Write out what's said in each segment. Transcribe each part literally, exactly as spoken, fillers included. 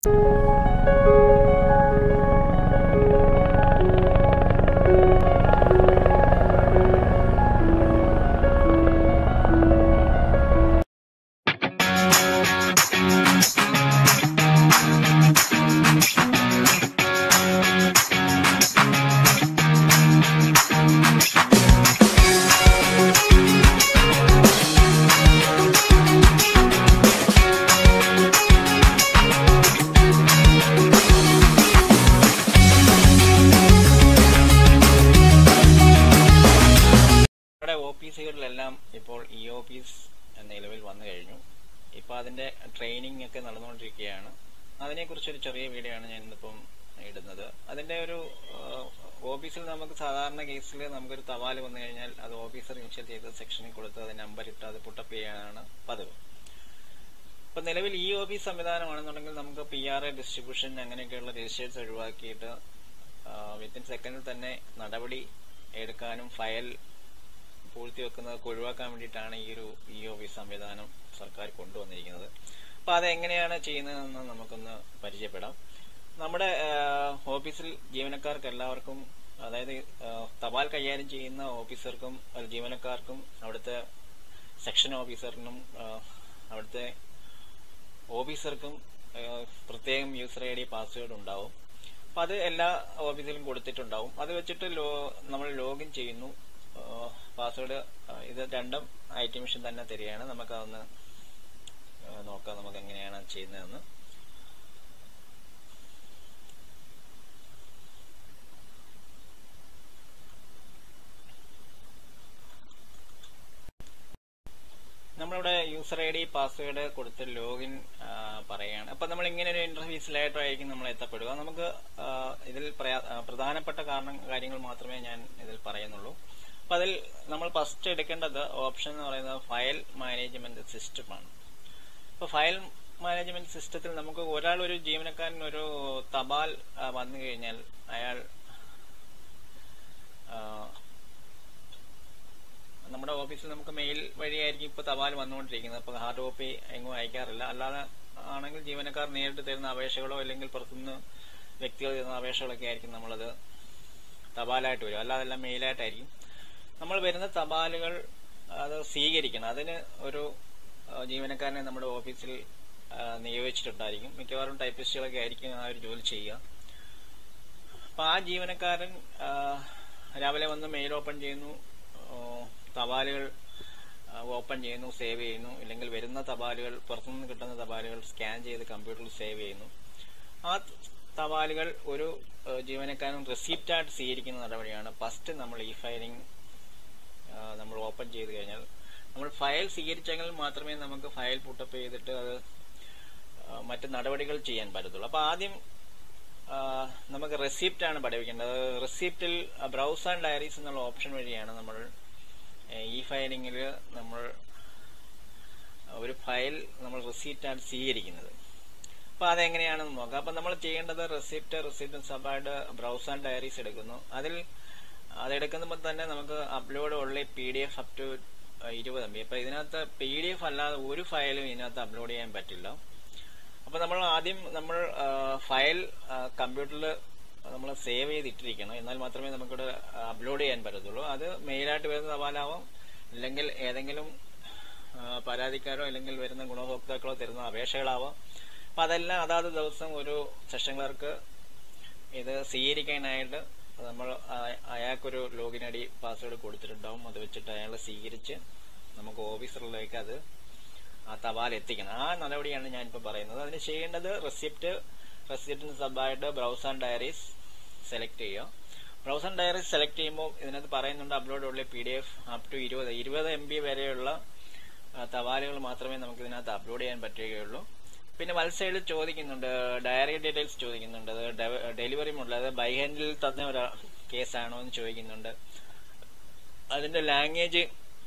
ഓഫീസുകളിലെല്ലാം ഇപ്പോൾ E office നിലവിൽ വന്നു കഴിഞ്ഞു. ഇപ്പോൾ അതിന്റെ ട്രെയിനിങ് ഒക്കെ നടന്നുകൊണ്ടിരിക്കുകയാണ്. അതിനെക്കുറിച്ചൊരു ചെറിയ വീഡിയോ ആണ് ഞാൻ ഇന്നിപ്പം ഇടുന്നത്. അതിന്റെ ഒരു ഓഫീസിൽ നമുക്ക് സാധാരണ കേസിൽ നമുക്കൊരു തപാൽ വന്നു കഴിഞ്ഞാൽ അത് ഓഫീസർ ഇനിഷ്യൽ ചെയ്ത് സെക്ഷനിൽ കൊടുത്ത് അത് നമ്പർ ഇട്ട് അത് പുട്ടപ്പ് ചെയ്യാനാണ് പതിവ്. ഇപ്പൊ നിലവിൽ ഇ ഓഫീസ് സംവിധാനമാണെന്നുണ്ടെങ്കിൽ നമുക്ക് പി ആർ എ ഡിസ്ട്രിബ്യൂഷൻ അങ്ങനെയൊക്കെയുള്ള രജിസ്റ്റേഴ്സ് ഒഴിവാക്കിയിട്ട് വിത്തിൻ സെക്കൻഡിൽ തന്നെ നടപടി എടുക്കാനും ഫയൽ പൂഴ്ത്തിവെക്കുന്നതൊക്കെ ഒഴിവാക്കാൻ വേണ്ടിയിട്ടാണ് ഈ ഒരു ഇ ഓഫീസ് സംവിധാനം സർക്കാർ കൊണ്ടുവന്നിരിക്കുന്നത്. അപ്പൊ അതെങ്ങനെയാണ് ചെയ്യുന്നതെന്ന് നമുക്കൊന്ന് പരിചയപ്പെടാം. നമ്മുടെ ഓഫീസിൽ ജീവനക്കാർക്ക് എല്ലാവർക്കും, അതായത് തപാൽ കൈകാര്യം ചെയ്യുന്ന ഓഫീസർക്കും ജീവനക്കാർക്കും അവിടുത്തെ സെക്ഷൻ ഓഫീസറിനും അവിടുത്തെ ഓഫീസർക്കും പ്രത്യേകം യൂസർ ഐ ഡി പാസ്വേഡ് ഉണ്ടാവും. അപ്പൊ അത് എല്ലാ ഓഫീസിലും കൊടുത്തിട്ടുണ്ടാവും. അത് വെച്ചിട്ട് ലോ നമ്മൾ ലോഗിൻ ചെയ്യുന്നു. പാസ്വേഡ് ഇത് രണ്ടും ഐ ടി മെഷീൻ തന്നെ തരികയാണ്. നമുക്കതൊന്ന് നോക്കാം നമുക്ക് എങ്ങനെയാണ് ചെയ്യുന്നതെന്ന്. നമ്മളിവിടെ യൂസർ ഐ ഡി പാസ്വേഡ് കൊടുത്ത് ലോഗിൻ പറയുകയാണ്. അപ്പൊ നമ്മൾ ഇങ്ങനെ ഒരു ഇന്റർഫേസിലായിട്ടായിരിക്കും നമ്മൾ എത്തപ്പെടുക. നമുക്ക് ഇതിൽ പ്രധാനപ്പെട്ട കാരണം കാര്യങ്ങൾ മാത്രമേ ഞാൻ ഇതിൽ പറയുന്നുള്ളൂ. അപ്പൊ അതിൽ നമ്മൾ ഫസ്റ്റ് എടുക്കേണ്ടത് ഓപ്ഷൻ എന്ന് പറയുന്നത് ഫയൽ മാനേജ്മെന്റ് സിസ്റ്റമാണ്. അപ്പൊ ഫയൽ മാനേജ്മെന്റ് സിസ്റ്റത്തിൽ നമുക്ക് ഒരാൾ ഒരു ജീവനക്കാരൻ ഒരു തപാൽ വന്നു കഴിഞ്ഞാൽ അയാൾ നമ്മുടെ ഓഫീസിൽ നമുക്ക് മെയിൽ വഴിയായിരിക്കും ഇപ്പൊ തപാൽ വന്നുകൊണ്ടിരിക്കുന്നത്. അപ്പൊ ഹാർഡ് കോപ്പി എങ്ങും അയക്കാറില്ല. അല്ലാതെ ആണെങ്കിൽ ജീവനക്കാർ നേരിട്ട് തരുന്ന അപേക്ഷകളോ അല്ലെങ്കിൽ പുറത്തുനിന്ന് വ്യക്തികൾ തരുന്ന അപേക്ഷകളൊക്കെ ആയിരിക്കും നമ്മളത് തപാലായിട്ട് വരും. അല്ലാതെ എല്ലാം മെയിലായിട്ടായിരിക്കും. നമ്മൾ വരുന്ന തപാലുകൾ അത് സ്വീകരിക്കണം. അതിന് ഒരു ജീവനക്കാരനെ നമ്മുടെ ഓഫീസിൽ നിയോഗിച്ചിട്ടുണ്ടായിരിക്കും. മിക്കവാറും ടൈപ്പിസ്റ്റുകളൊക്കെ ആയിരിക്കും ആ ഒരു ജോലി ചെയ്യുക. അപ്പൊ ആ ജീവനക്കാരൻ രാവിലെ വന്ന് മെയിൽ ഓപ്പൺ ചെയ്യുന്നു, തപാലുകൾ ഓപ്പൺ ചെയ്യുന്നു, സേവ് ചെയ്യുന്നു. ഇല്ലെങ്കിൽ വരുന്ന തപാലുകൾ, പുറത്തുനിന്ന് കിട്ടുന്ന തപാലുകൾ സ്കാൻ ചെയ്ത് കമ്പ്യൂട്ടറിൽ സേവ് ചെയ്യുന്നു. ആ തപാലുകൾ ഒരു ജീവനക്കാരൻ റെസിപ്റ്റ് ആയിട്ട് സ്വീകരിക്കുന്ന നടപടിയാണ് ഫസ്റ്റ് നമ്മൾ ഈ ഫയലിംഗ് നമ്മൾ ഓപ്പൺ ചെയ്ത് കഴിഞ്ഞാൽ. നമ്മൾ ഫയൽ സ്വീകരിച്ചെങ്കിൽ മാത്രമേ നമുക്ക് ഫയൽ പുട്ടപ്പ് ചെയ്തിട്ട് അത് മറ്റ് നടപടികൾ ചെയ്യാൻ പറ്റത്തുള്ളൂ. അപ്പൊ ആദ്യം നമുക്ക് റെസിപ്റ്റ് ആണ് പഠിപ്പിക്കേണ്ടത്. റെസിപ്റ്റിൽ ബ്രൗസ് ആൻഡ് ഡയറീസ് എന്നുള്ള ഓപ്ഷൻ വഴിയാണ് നമ്മൾ ഈ ഫയലിംഗിൽ നമ്മൾ ഒരു ഫയൽ നമ്മൾ റെസിപ്റ്റ് ആണ് സ്വീകരിക്കുന്നത്. അപ്പൊ അതെങ്ങനെയാണെന്ന് നോക്കാം. അപ്പൊ നമ്മൾ ചെയ്യേണ്ടത് റെസിപ്റ്റ് റെസിപ്റ്റ് സബായിട്ട് ബ്രൗസ് ആൻഡ് ഡയറീസ് എടുക്കുന്നു. അതിൽ അതെടുക്കുമ്പോൾ തന്നെ നമുക്ക് അപ്ലോഡ് ഉള്ള P D F up to ഇരുപത് എം ബി. അപ്പൊ ഇതിനകത്ത് പി ഡി എഫ് അല്ലാതെ ഒരു ഫയലും ഇതിനകത്ത് അപ്ലോഡ് ചെയ്യാൻ പറ്റില്ല. അപ്പൊ നമ്മൾ ആദ്യം നമ്മൾ ഫയൽ കമ്പ്യൂട്ടറിൽ നമ്മൾ സേവ് ചെയ്തിട്ടിരിക്കണം. എന്നാൽ മാത്രമേ നമുക്കിവിടെ അപ്ലോഡ് ചെയ്യാൻ പറ്റത്തുള്ളൂ. അത് മെയിലായിട്ട് വരുന്ന തപാലാവാം, അല്ലെങ്കിൽ ഏതെങ്കിലും പരാതിക്കാരോ അല്ലെങ്കിൽ വരുന്ന ഗുണഭോക്താക്കളോ തരുന്ന അപേക്ഷകളാവാം. അപ്പൊ അതെല്ലാം അതാത് ദിവസം ഒരു സെഷൻ ക്ലർക്ക് ഇത് സ്വീകരിക്കാനായിട്ട് നമ്മൾ അയാൾക്കൊരു ലോഗിൻ ഐ ഡി പാസ്വേഡ് കൊടുത്തിട്ടുണ്ടാവും. അത് വെച്ചിട്ട് അയാൾ സ്വീകരിച്ച് നമുക്ക് ഓഫീസറിലേക്ക് അത് ആ തപാൽ എത്തിക്കണം. ആ നടപടിയാണ് ഞാനിപ്പോൾ പറയുന്നത്. അതിന് ചെയ്യേണ്ടത് റെസിപ്റ്റ് റെസിപ്റ്റിന് സബായിട്ട് ബ്രൗസ് ആൻഡ് ഡയറീസ് സെലക്ട് ചെയ്യുക. ബ്രൗസ് ആൻഡ് ഡയറീസ് സെലക്ട് ചെയ്യുമ്പോൾ ഇതിനകത്ത് പറയുന്നുണ്ട് അപ്ലോഡ് ഉള്ള P D F up to ഇരുപത് ഇരുപത് എം ബി വരെയുള്ള തപാലുകൾ മാത്രമേ നമുക്ക് ഇതിനകത്ത് അപ്ലോഡ് ചെയ്യാൻ പറ്റുകയുള്ളൂ. പിന്നെ വൽ സൈഡിൽ ചോദിക്കുന്നുണ്ട് ഡയറി ഡീറ്റെയിൽസ് ചോദിക്കുന്നുണ്ട്. അത് ഡെലിവറി മോഡൽ, അത് ബൈ ഹാൻഡിൽ തന്ന ഒരു കേസാണോ എന്ന് ചോദിക്കുന്നുണ്ട്. അതിന്റെ ലാംഗ്വേജ്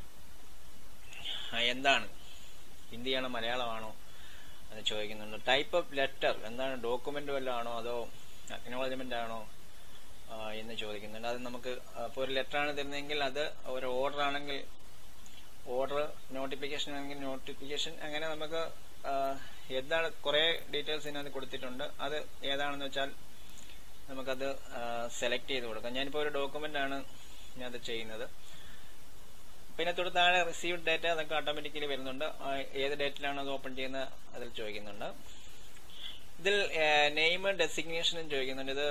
എന്താണ്, ഹിന്ദിയാണോ മലയാളമാണോ എന്ന് ചോദിക്കുന്നുണ്ട്. ടൈപ്പ് ഓഫ് ലെറ്റർ എന്താണ്, ഡോക്യുമെന്റ് വല്ലതും ആണോ അതോ അക്നോളജ്മെന്റ് ആണോ എന്ന് ചോദിക്കുന്നുണ്ട്. അത് നമുക്ക് ഇപ്പോൾ ഒരു ലെറ്റർ ആണ് തരുന്നതെങ്കിൽ അത് ഒരു ഓർഡർ ആണെങ്കിൽ ഓർഡർ, നോട്ടിഫിക്കേഷൻ ആണെങ്കിൽ നോട്ടിഫിക്കേഷൻ, അങ്ങനെ നമുക്ക് എന്താണ് കുറേ ഡീറ്റെയിൽസ് ഇതിനകത്ത് കൊടുത്തിട്ടുണ്ട്. അത് ഏതാണെന്ന് വെച്ചാൽ നമുക്കത് സെലക്ട് ചെയ്ത് കൊടുക്കാം. ഞാനിപ്പോൾ ഒരു ഡോക്യുമെന്റ് ആണ് ഞാനത് ചെയ്യുന്നത്. പിന്നെ തൊട്ട് താഴെ റിസീവ്ഡ് ഡേറ്റ അതൊക്കെ ഓട്ടോമാറ്റിക്കലി വരുന്നുണ്ട്. ഏത് ഡേറ്റിലാണ് അത് ഓപ്പൺ ചെയ്യുന്നത് അതിൽ ചോദിക്കുന്നുണ്ട്. ഇതിൽ നെയിം ഡെസിഗ്നേഷനും ചോദിക്കുന്നുണ്ട്. ഇത്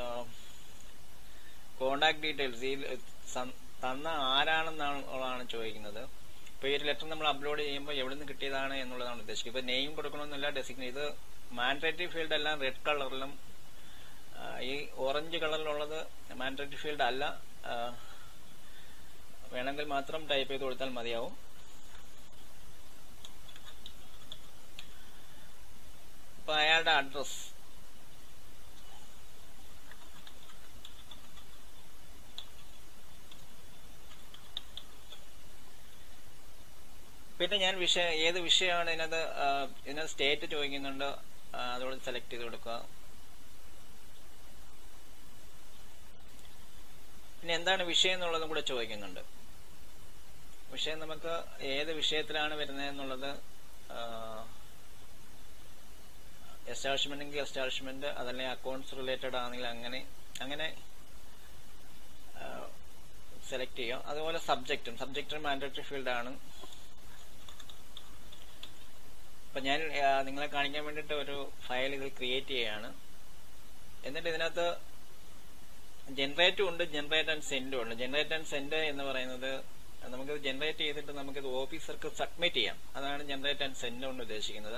കോണ്ടാക്ട് ഡീറ്റെയിൽസ് ഈ തന്ന ആരാണെന്നുള്ളതാണ് ചോദിക്കുന്നത്. ഇപ്പൊ ഈ ഒരു ലെറ്റർ നമ്മൾ അപ്ലോഡ് ചെയ്യുമ്പോൾ എവിടെ നിന്ന് കിട്ടിയതാണ് എന്നുള്ളതാണ് ഉദ്ദേശിക്കുന്നത്. ഇപ്പൊ നെയിം കൊടുക്കണമെന്നില്ല, ഡെസിഗ്നേറ്റ് ഇത് മാൻഡേറ്ററി ഫീൽഡ് എല്ലാം റെഡ് കളറിലും ഈ ഓറഞ്ച് കളറിലുള്ളത് മാൻഡേറ്ററി ഫീൽഡ് അല്ല. വേണമെങ്കിൽ മാത്രം ടൈപ്പ് ചെയ്ത് കൊടുത്താൽ മതിയാവും. ഇപ്പൊ അയാളുടെ അഡ്രസ് പിന്നെ ഞാൻ വിഷയം ഏത് വിഷയമാണ് ഇതിനകത്ത് ഇതിനകത്ത് സ്റ്റേറ്റ് ചോദിക്കുന്നുണ്ട്. അതോട് സെലക്ട് ചെയ്ത് കൊടുക്കുക. പിന്നെ എന്താണ് വിഷയം എന്നുള്ളതും കൂടെ ചോദിക്കുന്നുണ്ട്. വിഷയം നമുക്ക് ഏത് വിഷയത്തിലാണ് വരുന്നത് എന്നുള്ളത് എസ്റ്റാബ്ലിഷ്മെന്റ് എങ്കിൽ എസ്റ്റാബ്ലിഷ്മെന്റ്, അതല്ലെങ്കിൽ അക്കൗണ്ട്സ് റിലേറ്റഡ് ആണെങ്കിൽ അങ്ങനെ അങ്ങനെ സെലക്ട് ചെയ്യാം. അതുപോലെ സബ്ജക്റ്റും സബ്ജക്റ്റും മാൻഡേറ്ററി ഫീൽഡ് ആണ്. അപ്പൊ ഞാൻ നിങ്ങളെ കാണിക്കാൻ വേണ്ടിയിട്ട് ഒരു ഫയൽ ഇതിൽ ക്രിയേറ്റ് ചെയ്യുകയാണ്. എന്നിട്ട് ഇതിനകത്ത് ജനറേറ്റും ഉണ്ട്, ജനറേറ്റ് ആൻഡ് സെൻഡും ഉണ്ട്. ജനറേറ്റ് ആൻഡ് സെൻഡ് എന്ന് പറയുന്നത് നമുക്കിത് ജനറേറ്റ് ചെയ്തിട്ട് നമുക്കിത് ഓഫീസർക്ക് സബ്മിറ്റ് ചെയ്യാം. അതാണ് ജനറേറ്റ് ആൻഡ് സെൻഡ് കൊണ്ട് ഉദ്ദേശിക്കുന്നത്.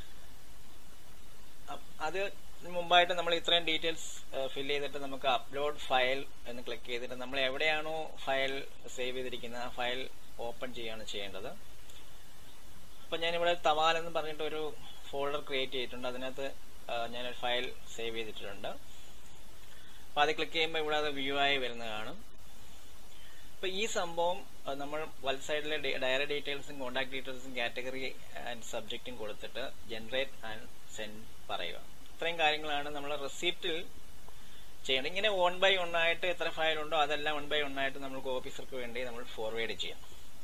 അത് മുമ്പായിട്ട് നമ്മൾ ഇത്രയും ഡീറ്റെയിൽസ് ഫില്ല് ചെയ്തിട്ട് നമുക്ക് അപ്ലോഡ് ഫയൽ എന്ന് ക്ലിക്ക് ചെയ്തിട്ട് നമ്മൾ എവിടെയാണോ ഫയൽ സേവ് ചെയ്തിരിക്കുന്നത് ആ ഫയൽ ഓപ്പൺ ചെയ്യുകയാണ് ചെയ്യേണ്ടത്. അപ്പൊ ഞാനിവിടെ തവാൽ എന്ന് പറഞ്ഞിട്ട് ഒരു ഫോൾഡർ ക്രിയേറ്റ് ചെയ്തിട്ടുണ്ട്. അതിനകത്ത് ഞാനൊരു ഫയൽ സേവ് ചെയ്തിട്ടുണ്ട്. അപ്പൊ അത് ക്ലിക്ക് ചെയ്യുമ്പോൾ ഇവിടെ അത് വ്യൂ ആയി വരുന്നത് കാണും. അപ്പൊ ഈ സംഭവം നമ്മൾ വലത് സൈഡിലെ ഡയറി ഡീറ്റെയിൽസും കോണ്ടാക്ട് ഡീറ്റെയിൽസും കാറ്റഗറി ആൻഡ് സബ്ജക്റ്റും കൊടുത്തിട്ട് ജനറേറ്റ് ആൻഡ് സെൻഡ് പറയുക. ഇത്രയും കാര്യങ്ങളാണ് നമ്മൾ റെസിപ്റ്റിൽ ചെയ്യണം. ഇങ്ങനെ വൺ ബൈ വൺ ആയിട്ട് എത്ര ഫയൽ ഉണ്ടോ അതെല്ലാം വൺ ബൈ വൺ ആയിട്ട് നമുക്ക് ഓഫീസർക്ക് വേണ്ടി നമ്മൾ ഫോർവേഡ് ചെയ്യാം.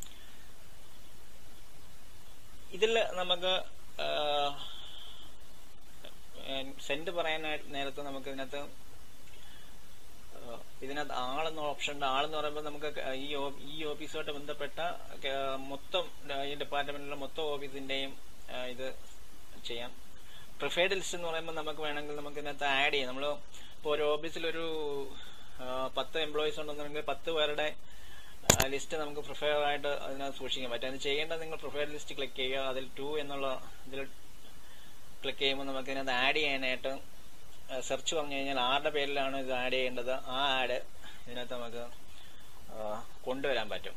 ഇതിൽ നമുക്ക് സെൻഡ് പറയാനായിട്ട് നേരത്തെ നമുക്ക് ഇതിനകത്ത് ഇതിനകത്ത് ആളെന്ന ഓപ്ഷൻ ഉണ്ട്. ആളെന്ന് പറയുമ്പോൾ നമുക്ക് ഈ ഈ ഓഫീസുമായിട്ട് ബന്ധപ്പെട്ട മൊത്തം ഈ ഡിപ്പാർട്ട്മെന്റിലെ മൊത്തം ഓഫീസിന്റെയും ഇത് ചെയ്യാം. പ്രിഫേർഡ് ലിസ്റ്റ് എന്ന് പറയുമ്പോൾ നമുക്ക് വേണമെങ്കിൽ നമുക്ക് ഇതിനകത്ത് ആഡ് ചെയ്യാം. നമ്മൾ ഇപ്പോൾ ഒരു ഓഫീസിലൊരു പത്ത് എംപ്ലോയീസ് ഉണ്ടെന്നുണ്ടെങ്കിൽ പത്ത് പേരുടെ ലിസ്റ്റ് നമുക്ക് പ്രിഫേർഡ് ആയിട്ട് അതിനകത്ത് സൂക്ഷിക്കാൻ പറ്റും. അത് ചെയ്യേണ്ടത് നിങ്ങൾ പ്രിഫേർഡ് ലിസ്റ്റ് ക്ലിക്ക് ചെയ്യുക. അതിൽ ടു എന്നുള്ള ഇതിൽ ക്ലിക്ക് ചെയ്യുമ്പോൾ നമുക്ക് ഇതിനകത്ത് ആഡ് ചെയ്യാനായിട്ട് സെർച്ച് പറഞ്ഞു കഴിഞ്ഞാൽ ആരുടെ പേരിലാണ് ഇത് ആഡ് ചെയ്യേണ്ടത് ആ ആഡ് ഇതിനകത്ത് നമുക്ക് കൊണ്ടുവരാൻ പറ്റും.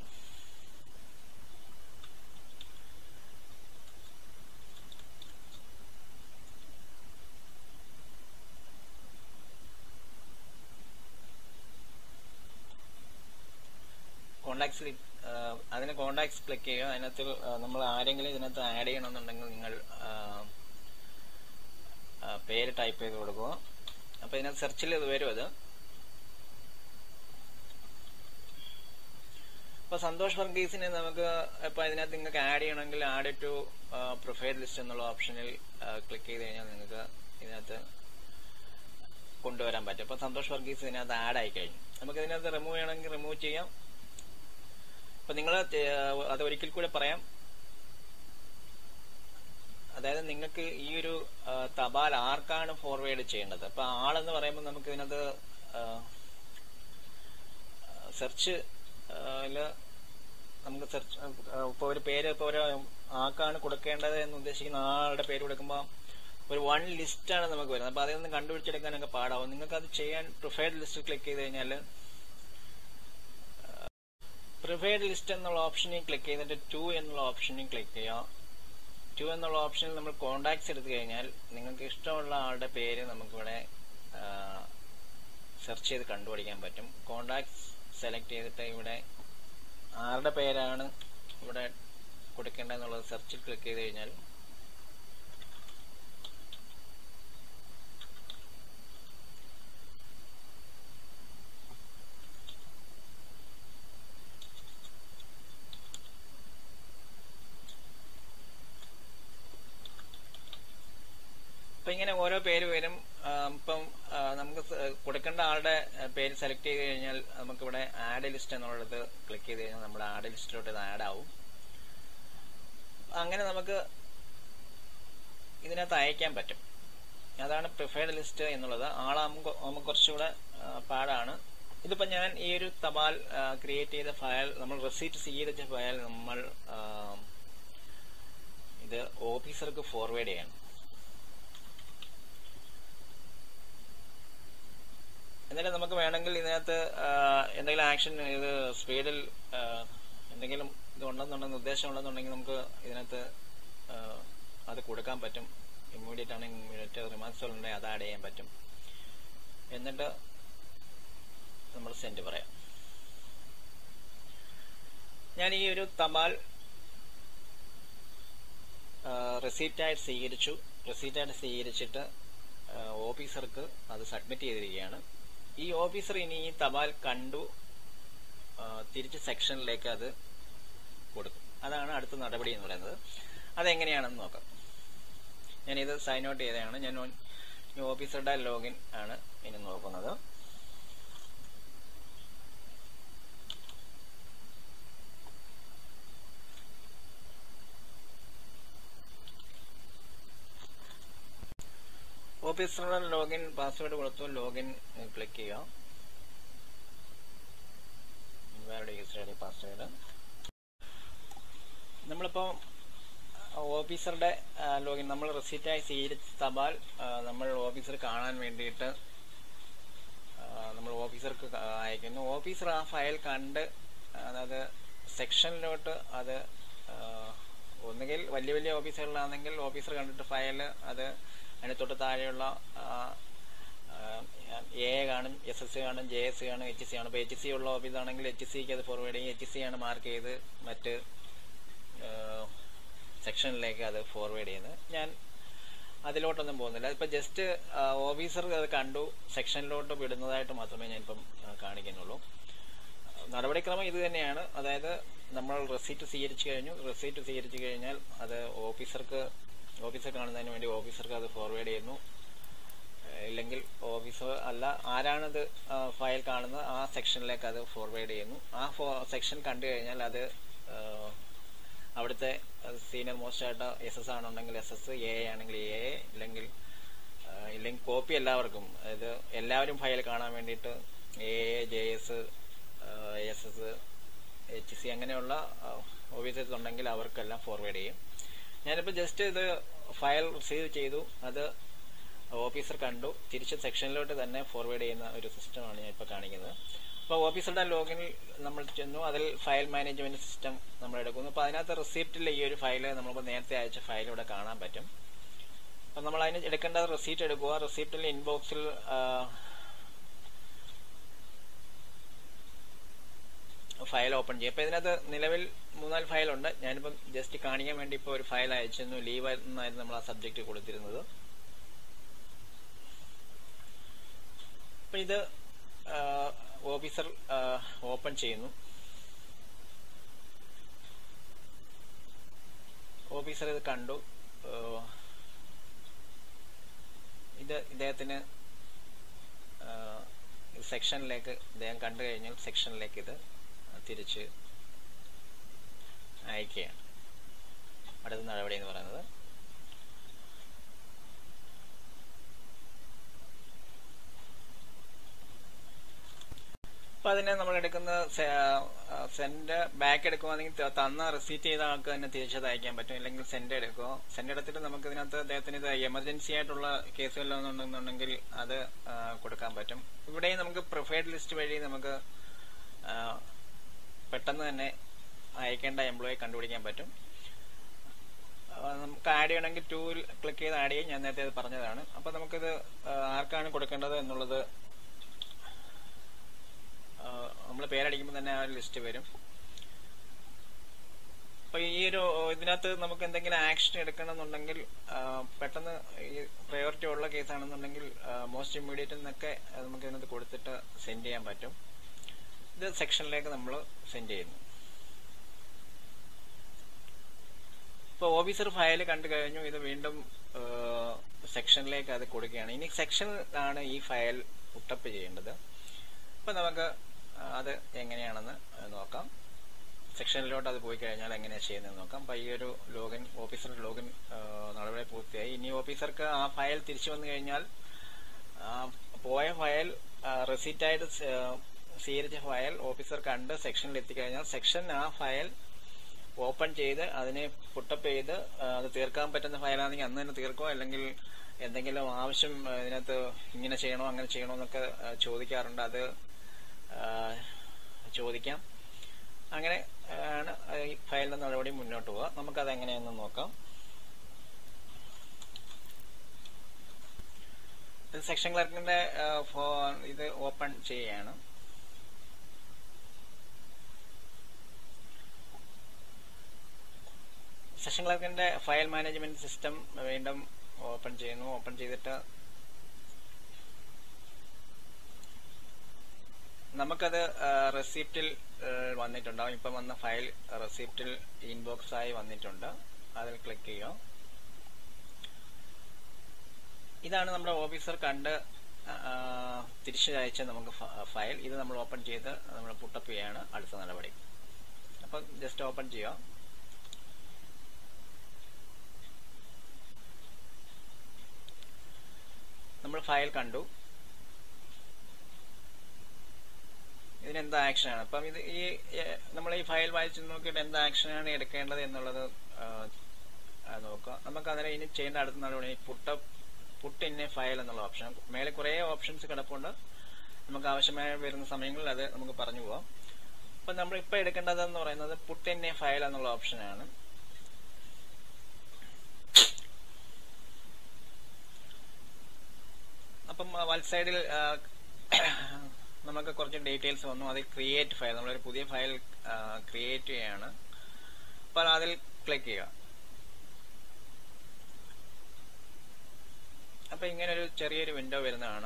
കോണ്ടാക്ട്സ് അതിന് കോണ്ടാക്ട്സ് ക്ലിക്ക് ചെയ്യുക. അതിനകത്ത് നമ്മൾ ആരെങ്കിലും ഇതിനകത്ത് ആഡ് ചെയ്യണമെന്നുണ്ടെങ്കിൽ നിങ്ങൾ പേര് ടൈപ്പ് ചെയ്ത് കൊടുക്കുക. അപ്പൊ ഇതിനകത്ത് സെർച്ചിൽ ഇത് വരും. അത് അപ്പൊ സന്തോഷ് വർഗീസിനെ നമുക്ക് ഇപ്പൊ ഇതിനകത്ത് നിങ്ങൾക്ക് ആഡ് ചെയ്യണമെങ്കിൽ ആഡ് ടു പ്രിഫേർഡ് ലിസ്റ്റ് എന്നുള്ള ഓപ്ഷനിൽ ക്ലിക്ക് ചെയ്ത് കഴിഞ്ഞാൽ നിങ്ങൾക്ക് ഇതിനകത്ത് കൊണ്ടുവരാൻ പറ്റും. അപ്പൊ സന്തോഷ് വർഗീസ് ഇതിനകത്ത് ആഡ് ആയി കഴിഞ്ഞു. നമുക്ക് ഇതിനകത്ത് റിമൂവ് ചെയ്യണമെങ്കിൽ റിമൂവ് ചെയ്യാം. അപ്പൊ നിങ്ങൾ അത് ഒരിക്കൽ കൂടെ പറയാം. അതായത് നിങ്ങൾക്ക് ഈ ഒരു തപാൽ ആർക്കാണ് ഫോർവേഡ് ചെയ്യേണ്ടത്. അപ്പൊ ആളെന്ന് പറയുമ്പോൾ നമുക്ക് ഇതിനകത്ത് സെർച്ച് നമുക്ക് സെർച്ച് ഇപ്പൊ ഒരു പേര് ഇപ്പൊ ഒരു ആർക്കാണ് കൊടുക്കേണ്ടത് എന്ന് ഉദ്ദേശിക്കുന്ന ആളുടെ പേര് കൊടുക്കുമ്പോൾ ഒരു വൺ ലിസ്റ്റാണ് നമുക്ക് വരുന്നത്. അപ്പൊ അതിൽ നിന്ന് കണ്ടുപിടിച്ചെടുക്കാനൊക്കെ പാടാവും. നിങ്ങൾക്ക് അത് ചെയ്യാൻ പ്രിഫേർഡ് ലിസ്റ്റ് ക്ലിക്ക് ചെയ്ത് കഴിഞ്ഞാൽ പ്രിഫേർഡ് ലിസ്റ്റ് എന്നുള്ള ഓപ്ഷനിൽ ക്ലിക്ക് ചെയ്തിട്ട് ടു എന്നുള്ള ഓപ്ഷനിൽ ക്ലിക്ക് ചെയ്യാം. ടു എന്നുള്ള ഓപ്ഷനിൽ നമ്മൾ കോണ്ടാക്ട്സ് എടുത്തു കഴിഞ്ഞാൽ നിങ്ങൾക്ക് ഇഷ്ടമുള്ള ആളുടെ പേര് നമുക്കിവിടെ സെർച്ച് ചെയ്ത് കണ്ടുപിടിക്കാൻ പറ്റും. കോണ്ടാക്ട്സ് സെലക്ട് ചെയ്തിട്ട് ഇവിടെ ആരുടെ പേരാണ് ഇവിടെ കൊടുക്കേണ്ടതെന്നുള്ളത് സെർച്ചിൽ ക്ലിക്ക് ചെയ്ത് കഴിഞ്ഞാൽ പേരും ഇപ്പം നമുക്ക് കൊടുക്കേണ്ട ആളുടെ പേര് സെലക്ട് ചെയ്ത് കഴിഞ്ഞാൽ നമുക്കിവിടെ ആഡ് ലിസ്റ്റ് എന്നുള്ളത് ക്ലിക്ക് ചെയ്ത് കഴിഞ്ഞാൽ നമ്മുടെ ആഡ് ലിസ്റ്റിലോട്ട് ഇത് ആഡ് ആവും. അങ്ങനെ നമുക്ക് ഇതിനകത്ത് അയക്കാൻ പറ്റും. അതാണ് പ്രിഫേർഡ് ലിസ്റ്റ് എന്നുള്ളത്. ആളാകുമ്പോൾ നമുക്ക് കുറച്ചുകൂടെ പാടാണ്. ഇതിപ്പോ ഞാൻ ഈ ഒരു തപാൽ ക്രിയേറ്റ് ചെയ്ത ഫയൽ, നമ്മൾ റെസീറ്റ് സ്വീകരിച്ച ഫയൽ നമ്മൾ ഇത് ഓഫീസർക്ക് ഫോർവേഡ് ചെയ്യണം. എന്നിട്ട് നമുക്ക് വേണമെങ്കിൽ ഇതിനകത്ത് എന്തെങ്കിലും ആക്ഷൻ, ഇത് സ്പീഡിൽ എന്തെങ്കിലും ഇത് ഉണ്ടെന്നുണ്ടെങ്കിൽ ഉദ്ദേശം ഉണ്ടെന്നുണ്ടെങ്കിൽ നമുക്ക് ഇതിനകത്ത് അത് കൊടുക്കാൻ പറ്റും. ഇമ്മീഡിയറ്റ് ആണെങ്കിൽ ഇമ്മീഡിയറ്റ്, റിമാർക്സുകൾ ഉണ്ടെങ്കിൽ അത് ആഡ് ചെയ്യാൻ പറ്റും. എന്നിട്ട് നമ്മൾ സെൻഡ് പറയാം. ഞാൻ ഈ ഒരു തപാൽ റെസീപ്റ്റായിട്ട് സ്വീകരിച്ചു. റെസീപ്റ്റായിട്ട് സ്വീകരിച്ചിട്ട് ഓഫീസർക്ക് അത് സബ്മിറ്റ് ചെയ്തിരിക്കുകയാണ്. ഈ ഓഫീസർ ഇനി ഈ തപാൽ കണ്ടു തിരിച്ച് സെക്ഷനിലേക്ക് അത് കൊടുക്കും. അതാണ് അടുത്ത നടപടി എന്ന് പറയുന്നത്. അതെങ്ങനെയാണെന്ന് നോക്കാം. ഞാനിത് സൈൻ ഔട്ട് ചെയ്തതാണ്. ഞാൻ ഓഫീസറുടെ ലോഗിൻ ആണ് ഇനി നോക്കുന്നത്. ഓഫീസറുടെ ലോഗിൻ പാസ്വേഡ് കൊടുത്തു. ലോഗിൻ ക്ലിക്ക് ചെയ്യുക. വേറെ യൂസറുടെ പാസ്വേഡ് നമ്മളിപ്പോ ഓഫീസറുടെ ലോഗിൻ, നമ്മൾ റെസീറ്റായി സ്വീകരിച്ച തപാൽ നമ്മൾ ഓഫീസർ കാണാൻ വേണ്ടിയിട്ട് നമ്മൾ ഓഫീസർക്ക് അയക്കുന്നു. ഓഫീസർ ആ ഫയൽ കണ്ട്, അതായത് സെക്ഷനിലോട്ട് അത് ഒന്നുകിൽ വലിയ വലിയ ഓഫീസറുകളാണെങ്കിൽ ഓഫീസർ കണ്ടിട്ട് ഫയൽ അത് അതിന് തൊട്ട് താഴെയുള്ള എ കാണും, എസ് എസ് കാണും, ജെ എസ് കാണും, എച്ച് സി കാണും. ഇപ്പോൾ എച്ച് സി ഉള്ള ഓഫീസ് ആണെങ്കിൽ എച്ച് സിക്ക് അത് ഫോർവേഡ് ചെയ്യും. എച്ച് സി ആണ് മാർക്ക് ചെയ്ത് മറ്റ് സെക്ഷനിലേക്ക് അത് ഫോർവേഡ് ചെയ്യുന്നത്. ഞാൻ അതിലോട്ടൊന്നും പോകുന്നില്ല. ഇപ്പം ജസ്റ്റ് ഓഫീസർ അത് കണ്ടു സെക്ഷനിലോട്ട് വിടുന്നതായിട്ട് മാത്രമേ ഞാൻ ഇപ്പം കാണിക്കുന്നുള്ളൂ. നടപടിക്രമം ഇത് തന്നെയാണ്. അതായത് നമ്മൾ റെസീറ്റ് സ്വീകരിച്ചു കഴിഞ്ഞു. റെസീറ്റ് സ്വീകരിച്ചു കഴിഞ്ഞാൽ അത് ഓഫീസർക്ക് ഓഫീസർ കാണുന്നതിന് വേണ്ടി ഓഫീസർക്ക് അത് ഫോർവേഡ് ചെയ്യുന്നു. ഇല്ലെങ്കിൽ ഓഫീസർ അല്ല, ആരാണത് ഫയൽ കാണുന്നത് ആ സെക്ഷനിലേക്ക് അത് ഫോർവേഡ് ചെയ്യുന്നു. ആ സെക്ഷൻ കണ്ടു കഴിഞ്ഞാൽ അത് അവിടുത്തെ സീനിയർ മോസ്റ്റ് ആയിട്ട് എസ് എസ് ആണെന്നുണ്ടെങ്കിൽ എസ് എസ്, എ ആണെങ്കിൽ എ, ഇല്ലെങ്കിൽ ഇല്ലെങ്കിൽ കോപ്പി എല്ലാവർക്കും, അതായത് എല്ലാവരും ഫയൽ കാണാൻ വേണ്ടിയിട്ട് A, J S, S S, H C അങ്ങനെയുള്ള ഓഫീസേഴ്സ് ഉണ്ടെങ്കിൽ അവർക്കെല്ലാം ഫോർവേഡ് ചെയ്യും. ഞാനിപ്പോൾ ജസ്റ്റ് ഇത് ഫയൽ റിസീവ് ചെയ്തു, അത് ഓഫീസർ കണ്ടു, തിരിച്ച് സെക്ഷനിലോട്ട് തന്നെ ഫോർവേഡ് ചെയ്യുന്ന ഒരു സിസ്റ്റമാണ് ഞാൻ ഇപ്പോൾ കാണിക്കുന്നത്. അപ്പോൾ ഓഫീസറുടെ ലോഗിനിൽ നമ്മൾ ചെന്നു, അതിൽ ഫയൽ മാനേജ്മെന്റ് സിസ്റ്റം നമ്മൾ എടുക്കുന്നു. അപ്പോൾ അതിനകത്ത് റിസീപ്റ്റിൽ ഈ ഒരു ഫയൽ നമ്മളിപ്പോൾ നേരത്തെ അയച്ച ഫയൽ ഇവിടെ കാണാൻ പറ്റും. അപ്പം നമ്മൾ അതിന് എടുക്കേണ്ടത് റെസീപ്റ്റ് എടുക്കുക. റെസീപ്റ്റിൽ ഇൻബോക്സിൽ ഫയൽ ഓപ്പൺ ചെയ്യും. അപ്പോൾ ഇതിനകത്ത് നിലവിൽ മൂന്നാല് ഫയലുണ്ട്. ഞാനിപ്പം ജസ്റ്റ് കാണിക്കാൻ വേണ്ടി ഇപ്പോൾ ഒരു ഫയൽ അയച്ചിരുന്നു. ലീവ് എന്നായിരുന്നു നമ്മൾ ആ സബ്ജക്റ്റ് കൊടുത്തിരുന്നത്. അപ്പം ഇത് ഓഫീസർ ഓപ്പൺ ചെയ്യുന്നു. ഓഫീസർ ഇത് കണ്ടു. ഇത് ഇദ്ദേഹത്തിന് സെക്ഷനിലേക്ക് ഇദ്ദേഹം കണ്ടു കഴിഞ്ഞാൽ സെക്ഷനിലേക്ക് ഇത് തിരിച്ച് അയക്കുകയാണ്. അടുത്ത നടപടി എന്ന് പറയുന്നത് അപ്പൊ അതിനെ നമ്മൾ എടുക്കുന്ന സെൻഡ് ബാക്ക് എടുക്കുവാണെങ്കിൽ തന്ന റിസീറ്റ് ചെയ്ത ആൾക്ക് തന്നെ തിരിച്ചത് അയക്കാൻ പറ്റും. അല്ലെങ്കിൽ സെൻഡ് എടുക്കുക. സെൻഡ് എടുത്തിട്ട് നമുക്ക് ഇതിനകത്ത് അദ്ദേഹത്തിന് ഇത് എമർജൻസി ആയിട്ടുള്ള കേസുകളിലൊന്നും ഉണ്ടെന്നുണ്ടെങ്കിൽ അത് കൊടുക്കാൻ പറ്റും. ഇവിടെയും നമുക്ക് പ്രിഫേർഡ് ലിസ്റ്റ് വഴി നമുക്ക് പെട്ടെന്ന് തന്നെ അയക്കേണ്ട എംപ്ലോയി കണ്ടുപിടിക്കാൻ പറ്റും. നമുക്ക് ആഡ് ചെയ്യണമെങ്കിൽ ടൂൽ ക്ലിക്ക് ചെയ്ത് ആഡ് ചെയ്യും. ഞാൻ നേരത്തെ അത് പറഞ്ഞതാണ്. അപ്പൊ നമുക്കിത് ആർക്കാണ് കൊടുക്കേണ്ടത് എന്നുള്ളത് നമ്മൾ പേരടിക്കുമ്പോൾ തന്നെ ആ ഒരു ലിസ്റ്റ് വരും. അപ്പൊ ഈ ഒരു ഇതിനകത്ത് നമുക്ക് എന്തെങ്കിലും ആക്ഷൻ എടുക്കണം എന്നുണ്ടെങ്കിൽ പെട്ടെന്ന് ഈ പ്രയോറിറ്റി ഉള്ള കേസാണെന്നുണ്ടെങ്കിൽ മോസ്റ്റ് ഇമ്മീഡിയറ്റ് എന്നൊക്കെ നമുക്ക് ഇതിനകത്ത് കൊടുത്തിട്ട് സെൻഡ് ചെയ്യാൻ പറ്റും. ഇത് സെക്ഷനിലേക്ക് നമ്മൾ സെൻഡ് ചെയ്യുന്നു. ഇപ്പോൾ ഓഫീസർ ഫയൽ കണ്ടു കഴിഞ്ഞു. ഇത് വീണ്ടും സെക്ഷനിലേക്ക് അത് കൊടുക്കുകയാണ്. ഇനി സെക്ഷനിലാണ് ഈ ഫയൽ പുട്ടപ്പ് ചെയ്യേണ്ടത്. അപ്പം നമുക്ക് അത് എങ്ങനെയാണെന്ന് നോക്കാം. സെക്ഷനിലോട്ട് അത് പോയി കഴിഞ്ഞാൽ എങ്ങനെയാണ് ചെയ്യുന്നത് നോക്കാം. അപ്പം ഈ ഒരു ലോഗിൻ ഓഫീസർ ലോഗിൻ നടപടി പൂർത്തിയായി. ഇനി ഓഫീസർക്ക് ആ ഫയൽ തിരിച്ചു വന്നു കഴിഞ്ഞാൽ പോയ ഫയൽ റെസീറ്റായിട്ട് സ്വീകരിച്ച ഫയൽ ഓഫീസർ കണ്ട് സെക്ഷനിൽ എത്തിക്കഴിഞ്ഞാൽ സെക്ഷൻ ആ ഫയൽ ഓപ്പൺ ചെയ്ത് അതിനെ പുട്ടപ്പ് ചെയ്ത് അത് തീർക്കാൻ പറ്റുന്ന ഫയലാണെങ്കിൽ അന്ന് തന്നെ തീർക്കോ, അല്ലെങ്കിൽ എന്തെങ്കിലും ആവശ്യം ഇതിനകത്ത് ഇങ്ങനെ ചെയ്യണോ അങ്ങനെ ചെയ്യണോ എന്നൊക്കെ ചോദിക്കാറുണ്ട്. അത് ചോദിക്കാം. അങ്ങനെ ആണ് ഈ ഫയലിന്റെ നടപടി മുന്നോട്ട് പോവുക. നമുക്കത് എങ്ങനെയെന്ന് നോക്കാം. സെക്ഷൻ ക്ലർക്കിന്റെ ഇത് ഓപ്പൺ ചെയ്യുകയാണ്. സെഷൻ ക്ലർക്കിന്റെ ഫയൽ മാനേജ്മെന്റ് സിസ്റ്റം വീണ്ടും ഓപ്പൺ ചെയ്യുന്നു. ഓപ്പൺ ചെയ്തിട്ട് നമുക്കത് റെസിപ്റ്റിൽ വന്നിട്ടുണ്ടാവും. ഇപ്പം വന്ന ഫയൽ റെസിപ്റ്റിൽ ഇൻബോക്സ് ആയി വന്നിട്ടുണ്ട്. അതിൽ ക്ലിക്ക് ചെയ്യുക. ഇതാണ് നമ്മുടെ ഓഫീസർ കണ്ട് തിരിച്ചയച്ച നമുക്ക് ഫയൽ. ഇത് നമ്മൾ ഓപ്പൺ ചെയ്ത് നമ്മൾ പുട്ടപ്പ് ചെയ്യാണ് അടുത്ത നടപടി. അപ്പം ജസ്റ്റ് ഓപ്പൺ ചെയ്യുക. നമ്മൾ ഫയൽ കണ്ടു. ഇതിനെന്ത് ആക്ഷനാണ്, അപ്പം ഇത് ഈ നമ്മൾ ഈ ഫയൽ വായിച്ച് നോക്കിയിട്ട് എന്ത് ആക്ഷനാണ് എടുക്കേണ്ടത് എന്നുള്ളത് നോക്കുക. നമുക്ക് അതിനെ ഇനി ചെയ്യേണ്ട അടുത്ത നടപടി put put in a file എന്നുള്ള ഓപ്ഷൻ. മേലെ കുറേ ഓപ്ഷൻസ് കിടപ്പുണ്ട്. നമുക്ക് ആവശ്യമായി വരുന്ന സമയങ്ങളിൽ അത് നമുക്ക് പറഞ്ഞു പോവാം. അപ്പം നമ്മൾ ഇപ്പം എടുക്കേണ്ടതെന്ന് പറയുന്നത് പുട്ട് ഇൻ എ ഫയൽ എന്നുള്ള ഓപ്ഷനാണ്. അപ്പം വലത് സൈഡിൽ നമുക്ക് കുറച്ച് ഡീറ്റെയിൽസ് വന്നു. അതിൽ ക്രിയേറ്റ് ഫയൽ, നമ്മളൊരു പുതിയ ഫയൽ ക്രിയേറ്റ് ചെയ്യാണ്. അപ്പോൾ അതിൽ ക്ലിക്ക് ചെയ്യുക. അപ്പൊ ഇങ്ങനൊരു ചെറിയൊരു വിൻഡോ വരുന്നതാണ്.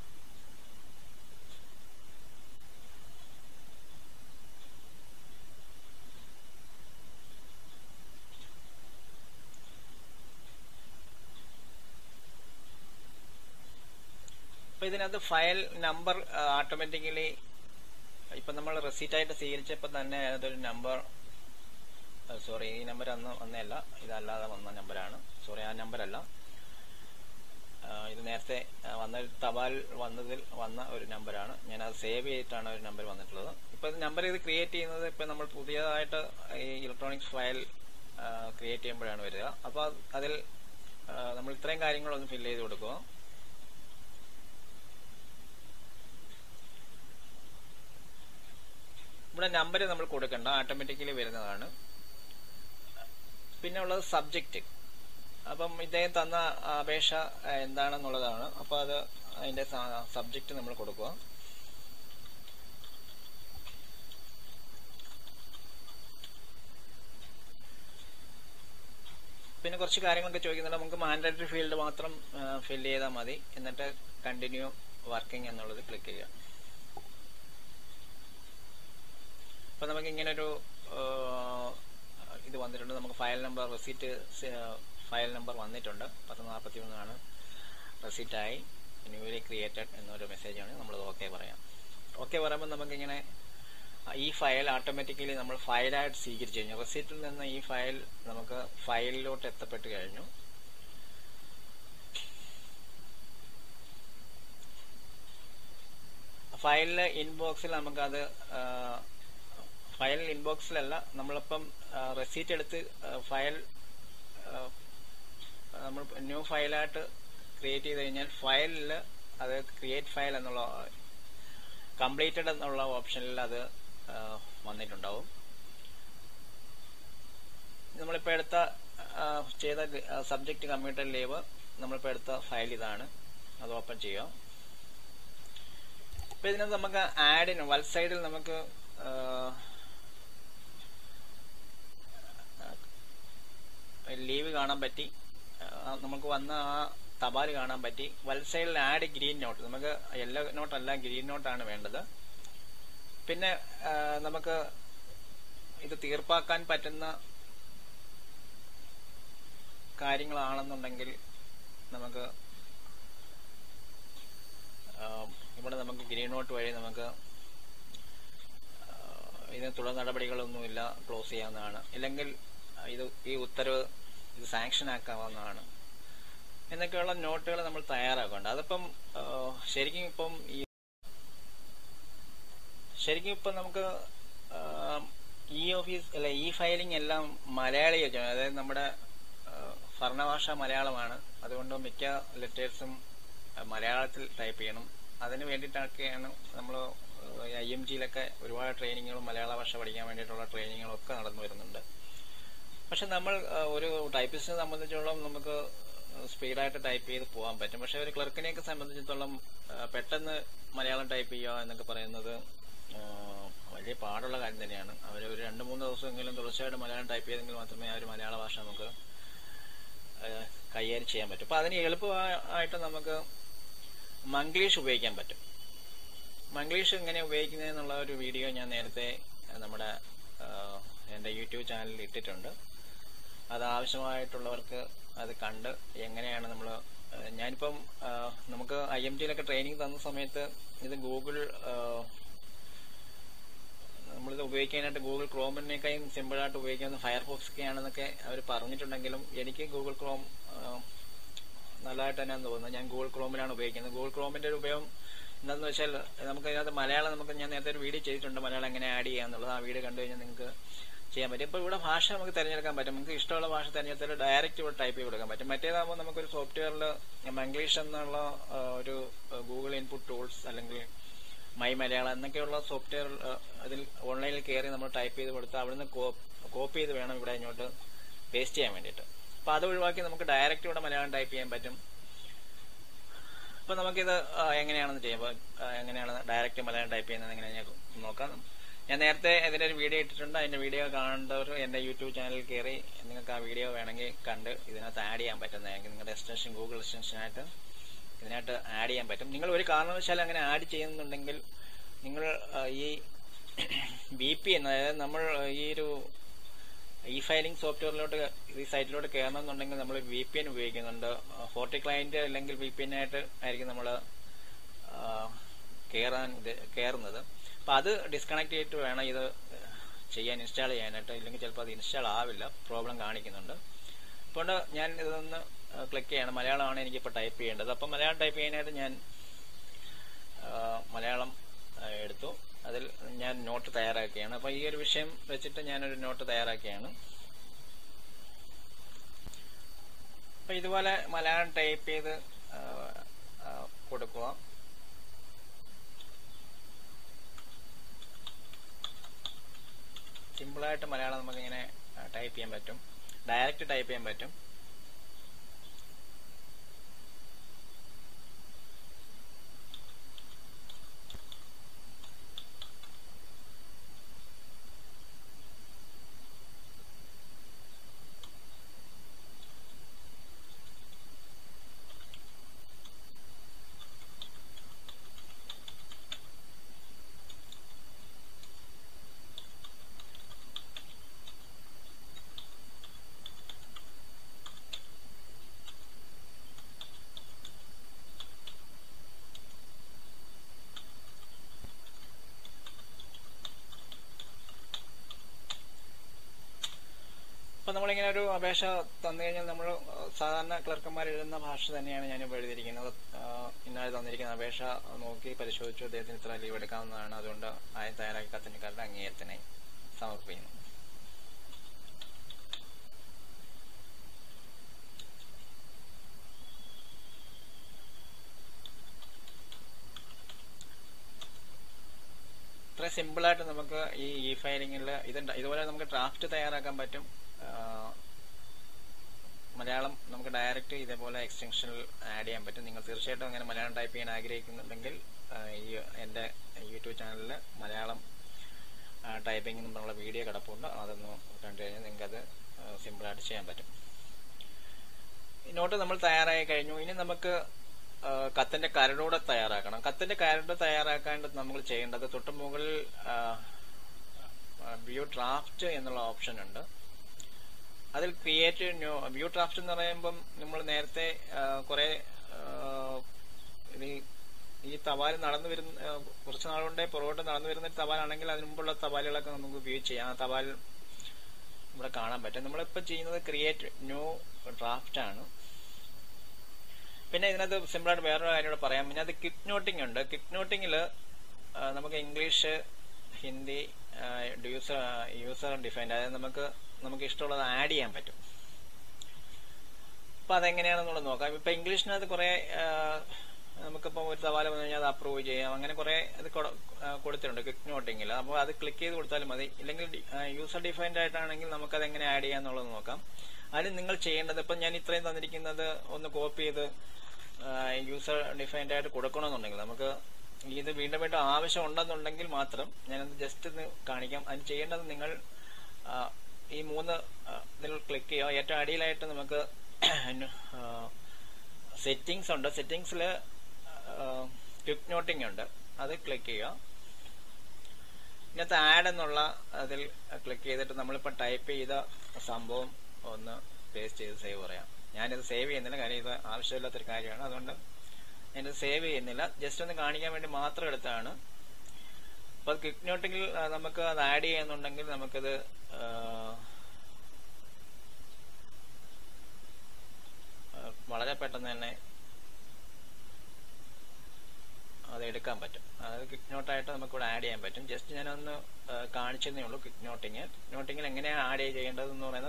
അപ്പൊ ഇതിനകത്ത് ഫയൽ നമ്പർ ഓട്ടോമാറ്റിക്കലി ഇപ്പൊ നമ്മൾ റെസീറ്റ് ആയിട്ട് സ്വീകരിച്ചപ്പോൾ തന്നെ അതൊരു നമ്പർ, സോറി ഈ നമ്പർ അന്ന് വന്നതല്ല, ഇതല്ലാതെ വന്ന നമ്പറാണ്. സോറി, ആ നമ്പറല്ല, ഇത് നേരത്തെ വന്ന തപാൽ വന്നതിൽ വന്ന ഒരു നമ്പറാണ്. ഞാൻ അത് സേവ് ചെയ്തിട്ടാണ് ഒരു നമ്പർ വന്നിട്ടുള്ളത്. ഇപ്പൊ നമ്പർ ഇത് ക്രിയേറ്റ് ചെയ്യുന്നത് ഇപ്പൊ നമ്മൾ പുതിയതായിട്ട് ഈ ഇലക്ട്രോണിക്സ് ഫയൽ ക്രിയേറ്റ് ചെയ്യുമ്പോഴാണ് വരിക. അപ്പൊ അതിൽ നമ്മൾ ഇത്രയും കാര്യങ്ങളൊന്ന് ഫില്ല് ചെയ്ത് കൊടുക്കുക. ഇവിടെ നമ്പർ നമ്മൾ കൊടുക്കണ്ട, ഓട്ടോമാറ്റിക്കലി വരുന്നതാണ്. പിന്നെ ഉള്ളത് സബ്ജക്റ്റ്. അപ്പം ഇദ്ദേഹം തന്ന അപേക്ഷ എന്താണെന്നുള്ളതാണ്. അപ്പൊ അത് അതിന്റെ സബ്ജക്റ്റ് നമ്മൾ കൊടുക്കുക. പിന്നെ കുറച്ച് കാര്യങ്ങളൊക്കെ ചോദിക്കുന്നുണ്ട്. നമുക്ക് മാൻഡേറ്ററി ഫീൽഡ് മാത്രം ഫില്ല് ചെയ്താൽ മതി. എന്നിട്ട് കണ്ടിന്യൂ വർക്കിംഗ് എന്നുള്ളത് ക്ലിക്ക് ചെയ്യുക. അപ്പൊ നമുക്ക് ഇങ്ങനൊരു ഇത് വന്നിട്ടുണ്ട്. നമുക്ക് file number receipt file number വന്നിട്ടുണ്ട്. പത്ത് നാൽപ്പത്തി മൂന്നാണ് റെസീറ്റായി ന്യൂലി ക്രിയേറ്റഡ് എന്നൊരു മെസ്സേജാണ്. നമ്മളത് ഓക്കെ പറയാം. ഓക്കെ പറയുമ്പോൾ നമുക്കിങ്ങനെ ഈ ഫയൽ ഓട്ടോമാറ്റിക്കലി നമ്മൾ ഫയലായിട്ട് സ്വീകരിച്ചു കഴിഞ്ഞു. റെസീറ്റിൽ നിന്ന് ഈ ഫയൽ നമുക്ക് ഫയലിലോട്ട് എത്തപ്പെട്ട് കഴിഞ്ഞു. ഫയലിലെ ഇൻബോക്സിൽ നമുക്കത് ഫയൽ ഇൻബോക്സിലല്ല, നമ്മളിപ്പം റെസീറ്റ് എടുത്ത് ഫയൽ നമ്മൾ ന്യൂ ഫയലായിട്ട് ക്രിയേറ്റ് ചെയ്ത് കഴിഞ്ഞാൽ ഫയലിൽ അത് ക്രിയേറ്റ് ഫയൽ എന്നുള്ള കംപ്ലീറ്റഡ് എന്നുള്ള ഓപ്ഷനിൽ അത് വന്നിട്ടുണ്ടാവും. നമ്മളിപ്പോൾ എടുത്ത ചെയ്ത സബ്ജക്റ്റ് കമ്പ്യൂട്ടർ ലീവ് നമ്മളിപ്പോൾ എടുത്ത ഫയൽ ഇതാണ്. അത് ഓപ്പൺ ചെയ്യാം. ഇപ്പം ഇതിനകത്ത് നമുക്ക് ആഡിന് വലത് സൈഡിൽ നമുക്ക് ലീവ് കാണാൻ പറ്റി, നമുക്ക് വന്ന ആ തപാൽ കാണാൻ പറ്റി. വലത് സൈഡിൽ ആഡ് ഗ്രീൻ നോട്ട്, നമുക്ക് യെല്ലോ നോട്ടല്ല ഗ്രീൻ നോട്ടാണ് വേണ്ടത്. പിന്നെ നമുക്ക് ഇത് തീർപ്പാക്കാൻ പറ്റുന്ന കാര്യങ്ങളാണെന്നുണ്ടെങ്കിൽ നമുക്ക് ഇവിടെ നമുക്ക് ഗ്രീൻ നോട്ട് വഴി നമുക്ക് ഇതിന് തുടർ നടപടികളൊന്നുമില്ല, ക്ലോസ് ചെയ്യാവുന്നതാണ്. ഇല്ലെങ്കിൽ ഇത് ഈ ഉത്തരവ് ഇത് സാങ്ഷൻ ആക്കാവുന്നതാണ് എന്നൊക്കെയുള്ള നോട്ടുകൾ നമ്മൾ തയ്യാറാക്കുന്നുണ്ട്. അതിപ്പം ശരിക്കും ഇപ്പം ഈ ശരിക്കും ഇപ്പം നമുക്ക് ഇ ഓഫീസ് അല്ല ഇ ഫയലിംഗ് എല്ലാം മലയാളി, അതായത് നമ്മുടെ ഭരണഭാഷ മലയാളമാണ്. അതുകൊണ്ട് മിക്ക ലെറ്റേഴ്സും മലയാളത്തിൽ ടൈപ്പ് ചെയ്യണം. അതിന് വേണ്ടിയിട്ടൊക്കെയാണ് നമ്മൾ ഐ എം ജിയിലൊക്കെ ഒരുപാട് ട്രെയിനിങ്ങുകളും മലയാള ഭാഷ പഠിക്കാൻ വേണ്ടിയിട്ടുള്ള ട്രെയിനിങ്ങുകളും ഒക്കെ നടന്നു വരുന്നുണ്ട്. പക്ഷെ നമ്മൾ ഒരു ടൈപ്പിസ്റ്റിനെ സംബന്ധിച്ചിടത്തോളം നമുക്ക് സ്പീഡായിട്ട് ടൈപ്പ് ചെയ്ത് പോകാൻ പറ്റും. പക്ഷെ ഒരു ക്ലർക്കിനെയൊക്കെ സംബന്ധിച്ചിടത്തോളം പെട്ടെന്ന് മലയാളം ടൈപ്പ് ചെയ്യുക എന്നൊക്കെ പറയുന്നത് വലിയ പാടുള്ള കാര്യം തന്നെയാണ്. അവർ ഒരു രണ്ട് മൂന്ന് ദിവസമെങ്കിലും തുടർച്ചയായിട്ട് മലയാളം ടൈപ്പ് ചെയ്തെങ്കിൽ മാത്രമേ ആ ഒരു മലയാള ഭാഷ നമുക്ക് കൈകാര്യം ചെയ്യാൻ പറ്റും. അപ്പൊ അതിന് എളുപ്പമായിട്ട് നമുക്ക് മംഗ്ലീഷ് ഉപയോഗിക്കാൻ പറ്റും. മംഗ്ലീഷ് എങ്ങനെ ഉപയോഗിക്കുന്നതെന്നുള്ള ഒരു വീഡിയോ ഞാൻ നേരത്തെ നമ്മുടെ എൻ്റെ യൂട്യൂബ് ചാനലിൽ ഇട്ടിട്ടുണ്ട്. അത് ആവശ്യമായിട്ടുള്ളവർക്ക് അത് കണ്ട് എങ്ങനെയാണ് നമ്മൾ ഞാനിപ്പം നമുക്ക് ഐ എം ടിയിലൊക്കെ ട്രെയിനിങ് തന്ന സമയത്ത് ഇത് ഗൂഗിൾ നമ്മളിത് ഉപയോഗിക്കാനായിട്ട് ഗൂഗിൾ ക്രോമിനേക്കാളും സിമ്പിളായിട്ട് ഉപയോഗിക്കുന്ന ഫയർഫോക്സ് ഒക്കെ ആണെന്നൊക്കെ അവർ പറഞ്ഞിട്ടുണ്ടെങ്കിലും എനിക്ക് ഗൂഗിൾ ക്രോം നല്ലതായിട്ട് തന്നെയാണെന്ന് തോന്നുന്നത്. ഞാൻ ഗൂഗിൾ ക്രോമിലാണ് ഉപയോഗിക്കുന്നത്. ഗൂഗിൾ ക്രോമിന്റെ ഒരു ഉപയോഗം എന്താണെന്ന് വെച്ചാൽ നമുക്ക് അതിനകത്ത് മലയാളം നമുക്ക് ഞാൻ നേരത്തെ ഒരു വീഡിയോ ചെയ്തിട്ടുണ്ട്, മലയാളം എങ്ങനെ ആഡ് ചെയ്യാന്നുള്ളത്. ആ വീഡിയോ കണ്ടു കഴിഞ്ഞാൽ നിങ്ങൾക്ക് ചെയ്യാൻ പറ്റും. ഇപ്പോൾ ഇവിടെ ഭാഷ നമുക്ക് തിരഞ്ഞെടുക്കാൻ പറ്റും. നമുക്ക് ഇഷ്ടമുള്ള ഭാഷ തിരഞ്ഞെടുത്താൽ ഡയറക്റ്റ് ഇവിടെ ടൈപ്പ് ചെയ്ത് കൊടുക്കാൻ പറ്റും. മറ്റേതാകുമ്പോൾ നമുക്കൊരു സോഫ്റ്റ്വെയറിൽ മംഗ്ലീഷ് എന്നുള്ള ഒരു ഗൂഗിൾ ഇൻപുട്ട് ടൂൾസ് അല്ലെങ്കിൽ മൈ മലയാളം എന്നൊക്കെയുള്ള സോഫ്റ്റ്വെയർ അതിൽ ഓൺലൈനിൽ കയറി നമ്മൾ ടൈപ്പ് ചെയ്ത് കൊടുത്ത് അവിടുന്ന് കോപ്പി ചെയ്ത് വേണം ഇവിടെ ഇങ്ങോട്ട് പേസ്റ്റ് ചെയ്യാൻ വേണ്ടിയിട്ട്. അപ്പൊ അത് ഒഴിവാക്കി നമുക്ക് ഡയറക്റ്റ് ഇവിടെ മലയാളം ടൈപ്പ് ചെയ്യാൻ പറ്റും. അപ്പൊ നമുക്കിത് എങ്ങനെയാണെന്ന് ചെയ്യുമ്പോൾ എങ്ങനെയാണ് ഡയറക്റ്റ് മലയാളം ടൈപ്പ് ചെയ്യുന്നത് എങ്ങനെയാണെന്ന് നോക്കാം. ഞാൻ നേരത്തെ ഇതിന്റെ ഒരു വീഡിയോ ഇട്ടിട്ടുണ്ട്. അതിന്റെ വീഡിയോ കാണേണ്ടവർ എന്റെ യൂട്യൂബ് ചാനലിൽ കയറി നിങ്ങൾക്ക് ആ വീഡിയോ വേണമെങ്കിൽ കണ്ട് ഇതിനകത്ത് ആഡ് ചെയ്യാൻ പറ്റുന്നതായിരിക്കും. നിങ്ങളുടെ എക്സ്റ്റൻഷൻ ഗൂഗിൾ എക്സ്റ്റൻഷനായിട്ട് ഇതിനായിട്ട് ആഡ് ചെയ്യാൻ പറ്റും. നിങ്ങൾ ഒരു കാരണവശാലും അങ്ങനെ ആഡ് ചെയ്യുന്നുണ്ടെങ്കിൽ നിങ്ങൾ ഈ ബി പി എൻ, അതായത് നമ്മൾ ഈ ഒരു ഇ ഫയലിംഗ് സോഫ്റ്റ്വെയറിലോട്ട് ഈ സൈറ്റിലോട്ട് കയറണമെന്നുണ്ടെങ്കിൽ നമ്മൾ വി പി എൻ ഉപയോഗിക്കുന്നുണ്ട്. ഫോർട്ടി ക്ലയന്റ് അല്ലെങ്കിൽ വി പി എൻ ആയിട്ട് ആയിരിക്കും നമ്മൾ കയറാൻ കയറുന്നത്. അപ്പൊ അത് ഡിസ്കണക്ട് ചെയ്തിട്ട് വേണം ഇത് ചെയ്യാൻ, ഇൻസ്റ്റാൾ ചെയ്യാനായിട്ട്. ഇല്ലെങ്കിൽ ചിലപ്പോൾ അത് ഇൻസ്റ്റാൾ ആവില്ല, പ്രോബ്ലം കാണിക്കുന്നുണ്ട്. അതുകൊണ്ട് ഞാൻ ഇതൊന്ന് ക്ലിക്ക് ചെയ്യണം. മലയാളമാണ് എനിക്കിപ്പോൾ ടൈപ്പ് ചെയ്യേണ്ടത്. അപ്പം മലയാളം ടൈപ്പ് ചെയ്യാനായിട്ട് ഞാൻ മലയാളം എടുത്തു. അതിൽ ഞാൻ നോട്ട് തയ്യാറാക്കുകയാണ്. അപ്പൊ ഈ ഒരു വിഷയം വെച്ചിട്ട് ഞാനൊരു നോട്ട് തയ്യാറാക്കുകയാണ്. അപ്പൊ ഇതുപോലെ മലയാളം ടൈപ്പ് ചെയ്ത് കൊടുക്കുക. സിമ്പിളായിട്ട് മലയാളം നമുക്കിങ്ങനെ ടൈപ്പ് ചെയ്യാൻ പറ്റും, ഡയറക്റ്റ് ടൈപ്പ് ചെയ്യാൻ പറ്റും. അപ്പൊ നമ്മളിങ്ങനെ ഒരു അപേക്ഷ തന്നു കഴിഞ്ഞാൽ നമ്മൾ സാധാരണ ക്ലർക്കന്മാർ എഴുതുന്ന ഭാഷ തന്നെയാണ് ഞാനിപ്പോൾ എഴുതിയിരിക്കുന്നത്. ഇന്നാൾ തന്നിരിക്കുന്ന അപേക്ഷ നോക്കി പരിശോധിച്ചു അദ്ദേഹത്തിന് ഇത്ര ലീവ് എടുക്കാവുന്നതാണ്, അതുകൊണ്ട് ആദ്യം തയ്യാറാക്കി കത്തനിക്കാരുടെ അംഗീകാരത്തിനായി സമർപ്പിക്കുന്നു. ഇത്ര സിമ്പിളായിട്ട് നമുക്ക് ഈ ഇ ഫയലിംഗിൽ ഇതുണ്ട്. ഇതുപോലെ നമുക്ക് ഡ്രാഫ്റ്റ് തയ്യാറാക്കാൻ പറ്റും. മലയാളം നമുക്ക് ഡയറക്റ്റ് ഇതേപോലെ എക്സ്റ്റൻഷനിൽ ആഡ് ചെയ്യാൻ പറ്റും. നിങ്ങൾ തീർച്ചയായിട്ടും അങ്ങനെ മലയാളം ടൈപ്പ് ചെയ്യാൻ ആഗ്രഹിക്കുന്നുണ്ടെങ്കിൽ ഈ എൻ്റെ യൂട്യൂബ് ചാനലിൽ മലയാളം ടൈപ്പിംഗ് എന്നുള്ള വീഡിയോ കിടപ്പുണ്ട്. അതൊന്ന് കണ്ടു കഴിഞ്ഞാൽ നിങ്ങൾക്കത് സിമ്പിളായിട്ട് ചെയ്യാൻ പറ്റും. നോട്ട് നമ്മൾ തയ്യാറായി കഴിഞ്ഞു. ഇനി നമുക്ക് കത്തിന്റെ കരടൂടെ തയ്യാറാക്കണം. കത്തിന്റെ കരട് തയ്യാറാക്കാണ്ട് നമ്മൾ ചെയ്യേണ്ടത് തൊട്ട് മുകളിൽ വ്യൂ ഡ്രാഫ്റ്റ് എന്നുള്ള ഓപ്ഷൻ ഉണ്ട്. അതിൽ ക്രിയേറ്റ് ന്യൂ വ്യൂ ഡ്രാഫ്റ്റ് എന്ന് പറയുമ്പം നമ്മൾ നേരത്തെ കുറെ ഈ തപാൽ നടന്നു വരുന്ന കുറച്ച് നാളുകൊണ്ടേ പുറകോട്ട് നടന്നു വരുന്ന തപാലാണെങ്കിൽ അതിന് മുമ്പുള്ള തപാലുകളൊക്കെ നമുക്ക് വ്യൂ ചെയ്യാം. ആ തപാൽ ഇവിടെ കാണാൻ പറ്റും. നമ്മളിപ്പോ ചെയ്യുന്നത് ക്രിയേറ്റ് ന്യൂ ഡ്രാഫ്റ്റ് ആണ്. പിന്നെ ഇതിനകത്ത് സിമ്പിളായിട്ട് വേറൊരു കാര്യം കൂടെ പറയാം. ഇതിനകത്ത് ക്വിക്ക് നോട്ടിംഗ് ഉണ്ട്. ക്വിക്ക് നോട്ടിങ്ങിൽ നമുക്ക് English, Hindi, user user defined, അതായത് നമുക്ക് നമുക്ക് ഇഷ്ടമുള്ളത് ആഡ് ചെയ്യാൻ പറ്റും. അപ്പൊ അതെങ്ങനെയാണെന്നുള്ളത് നോക്കാം. ഇപ്പൊ ഇംഗ്ലീഷിനകത്ത് കുറെ നമുക്കിപ്പോ ഒരു തപാല വന്നു കഴിഞ്ഞാൽ അത് അപ്രൂവ് ചെയ്യാം. അങ്ങനെ കുറെ അത് കൊടുത്തിട്ടുണ്ട് ക്വിക്ക് നോട്ടിങ്ങിൽ. അപ്പോൾ അത് ക്ലിക്ക് ചെയ്ത് കൊടുത്താലും മതി. ഇല്ലെങ്കിൽ യൂസർ ഡിഫൈൻഡ് ആയിട്ടാണെങ്കിൽ നമുക്കത് എങ്ങനെ ആഡ് ചെയ്യാന്നുള്ളത് നോക്കാം. അതിന് നിങ്ങൾ ചെയ്യേണ്ടത്, ഇപ്പം ഞാൻ ഇത്രയും തന്നിരിക്കുന്നത് ഒന്ന് കോപ്പി ചെയ്ത് യൂസർ ഡിഫൈൻഡ് ആയിട്ട് കൊടുക്കണമെന്നുണ്ടെങ്കിൽ, നമുക്ക് ഇത് വീണ്ടും വീണ്ടും ആവശ്യം ഉണ്ടെന്നുണ്ടെങ്കിൽ മാത്രം ഞാനത് ജസ്റ്റ് ഒന്ന് കാണിക്കാം. അതിന് ചെയ്യേണ്ടത് നിങ്ങൾ ഈ മൂന്ന് ഇതിൽ ക്ലിക്ക് ചെയ്യുക. ഏറ്റവും അടിയിലായിട്ട് നമുക്ക് സെറ്റിംഗ്സ് ഉണ്ട്. സെറ്റിംഗ്സിൽ ക്വിക്ക് നോട്ടിംഗ് ഉണ്ട്, അത് ക്ലിക്ക് ചെയ്യുക. ഇതിനകത്ത് ആഡ് എന്നുള്ള അതിൽ ക്ലിക്ക് ചെയ്തിട്ട് നമ്മളിപ്പോൾ ടൈപ്പ് ചെയ്ത സംഭവം ഒന്ന് പേസ്റ്റ് ചെയ്ത് സേവ് പറയാം. ഞാനിത് സേവ് ചെയ്യുന്നില്ല, കാര്യം ഇത് ആവശ്യമില്ലാത്തൊരു കാര്യമാണ്. അതുകൊണ്ട് ഞാനിത് സേവ് ചെയ്യുന്നില്ല, ജസ്റ്റ് ഒന്ന് കാണിക്കാൻ വേണ്ടി മാത്രം എടുത്താണ്. അപ്പോൾ ക്വിക്ക് നോട്ടിങ്ങിൽ നമുക്ക് അത് ആഡ് ചെയ്യുന്നുണ്ടെങ്കിൽ നമുക്കത് വളരെ പെട്ടെന്ന് തന്നെ അത് എടുക്കാൻ പറ്റും. അതായത് ക്വിക്ക് നോട്ടായിട്ട് നമുക്കിവിടെ ആഡ് ചെയ്യാൻ പറ്റും. ജസ്റ്റ് ഞാനൊന്ന് കാണിച്ചതേ ഉള്ളൂ ക്വിക്ക് നോട്ടിങ്. ക്വിക്ക് നോട്ടിങ്ങിൽ എങ്ങനെയാണ് ആഡ് ചെയ്യേണ്ടതെന്ന് പറയുന്നത്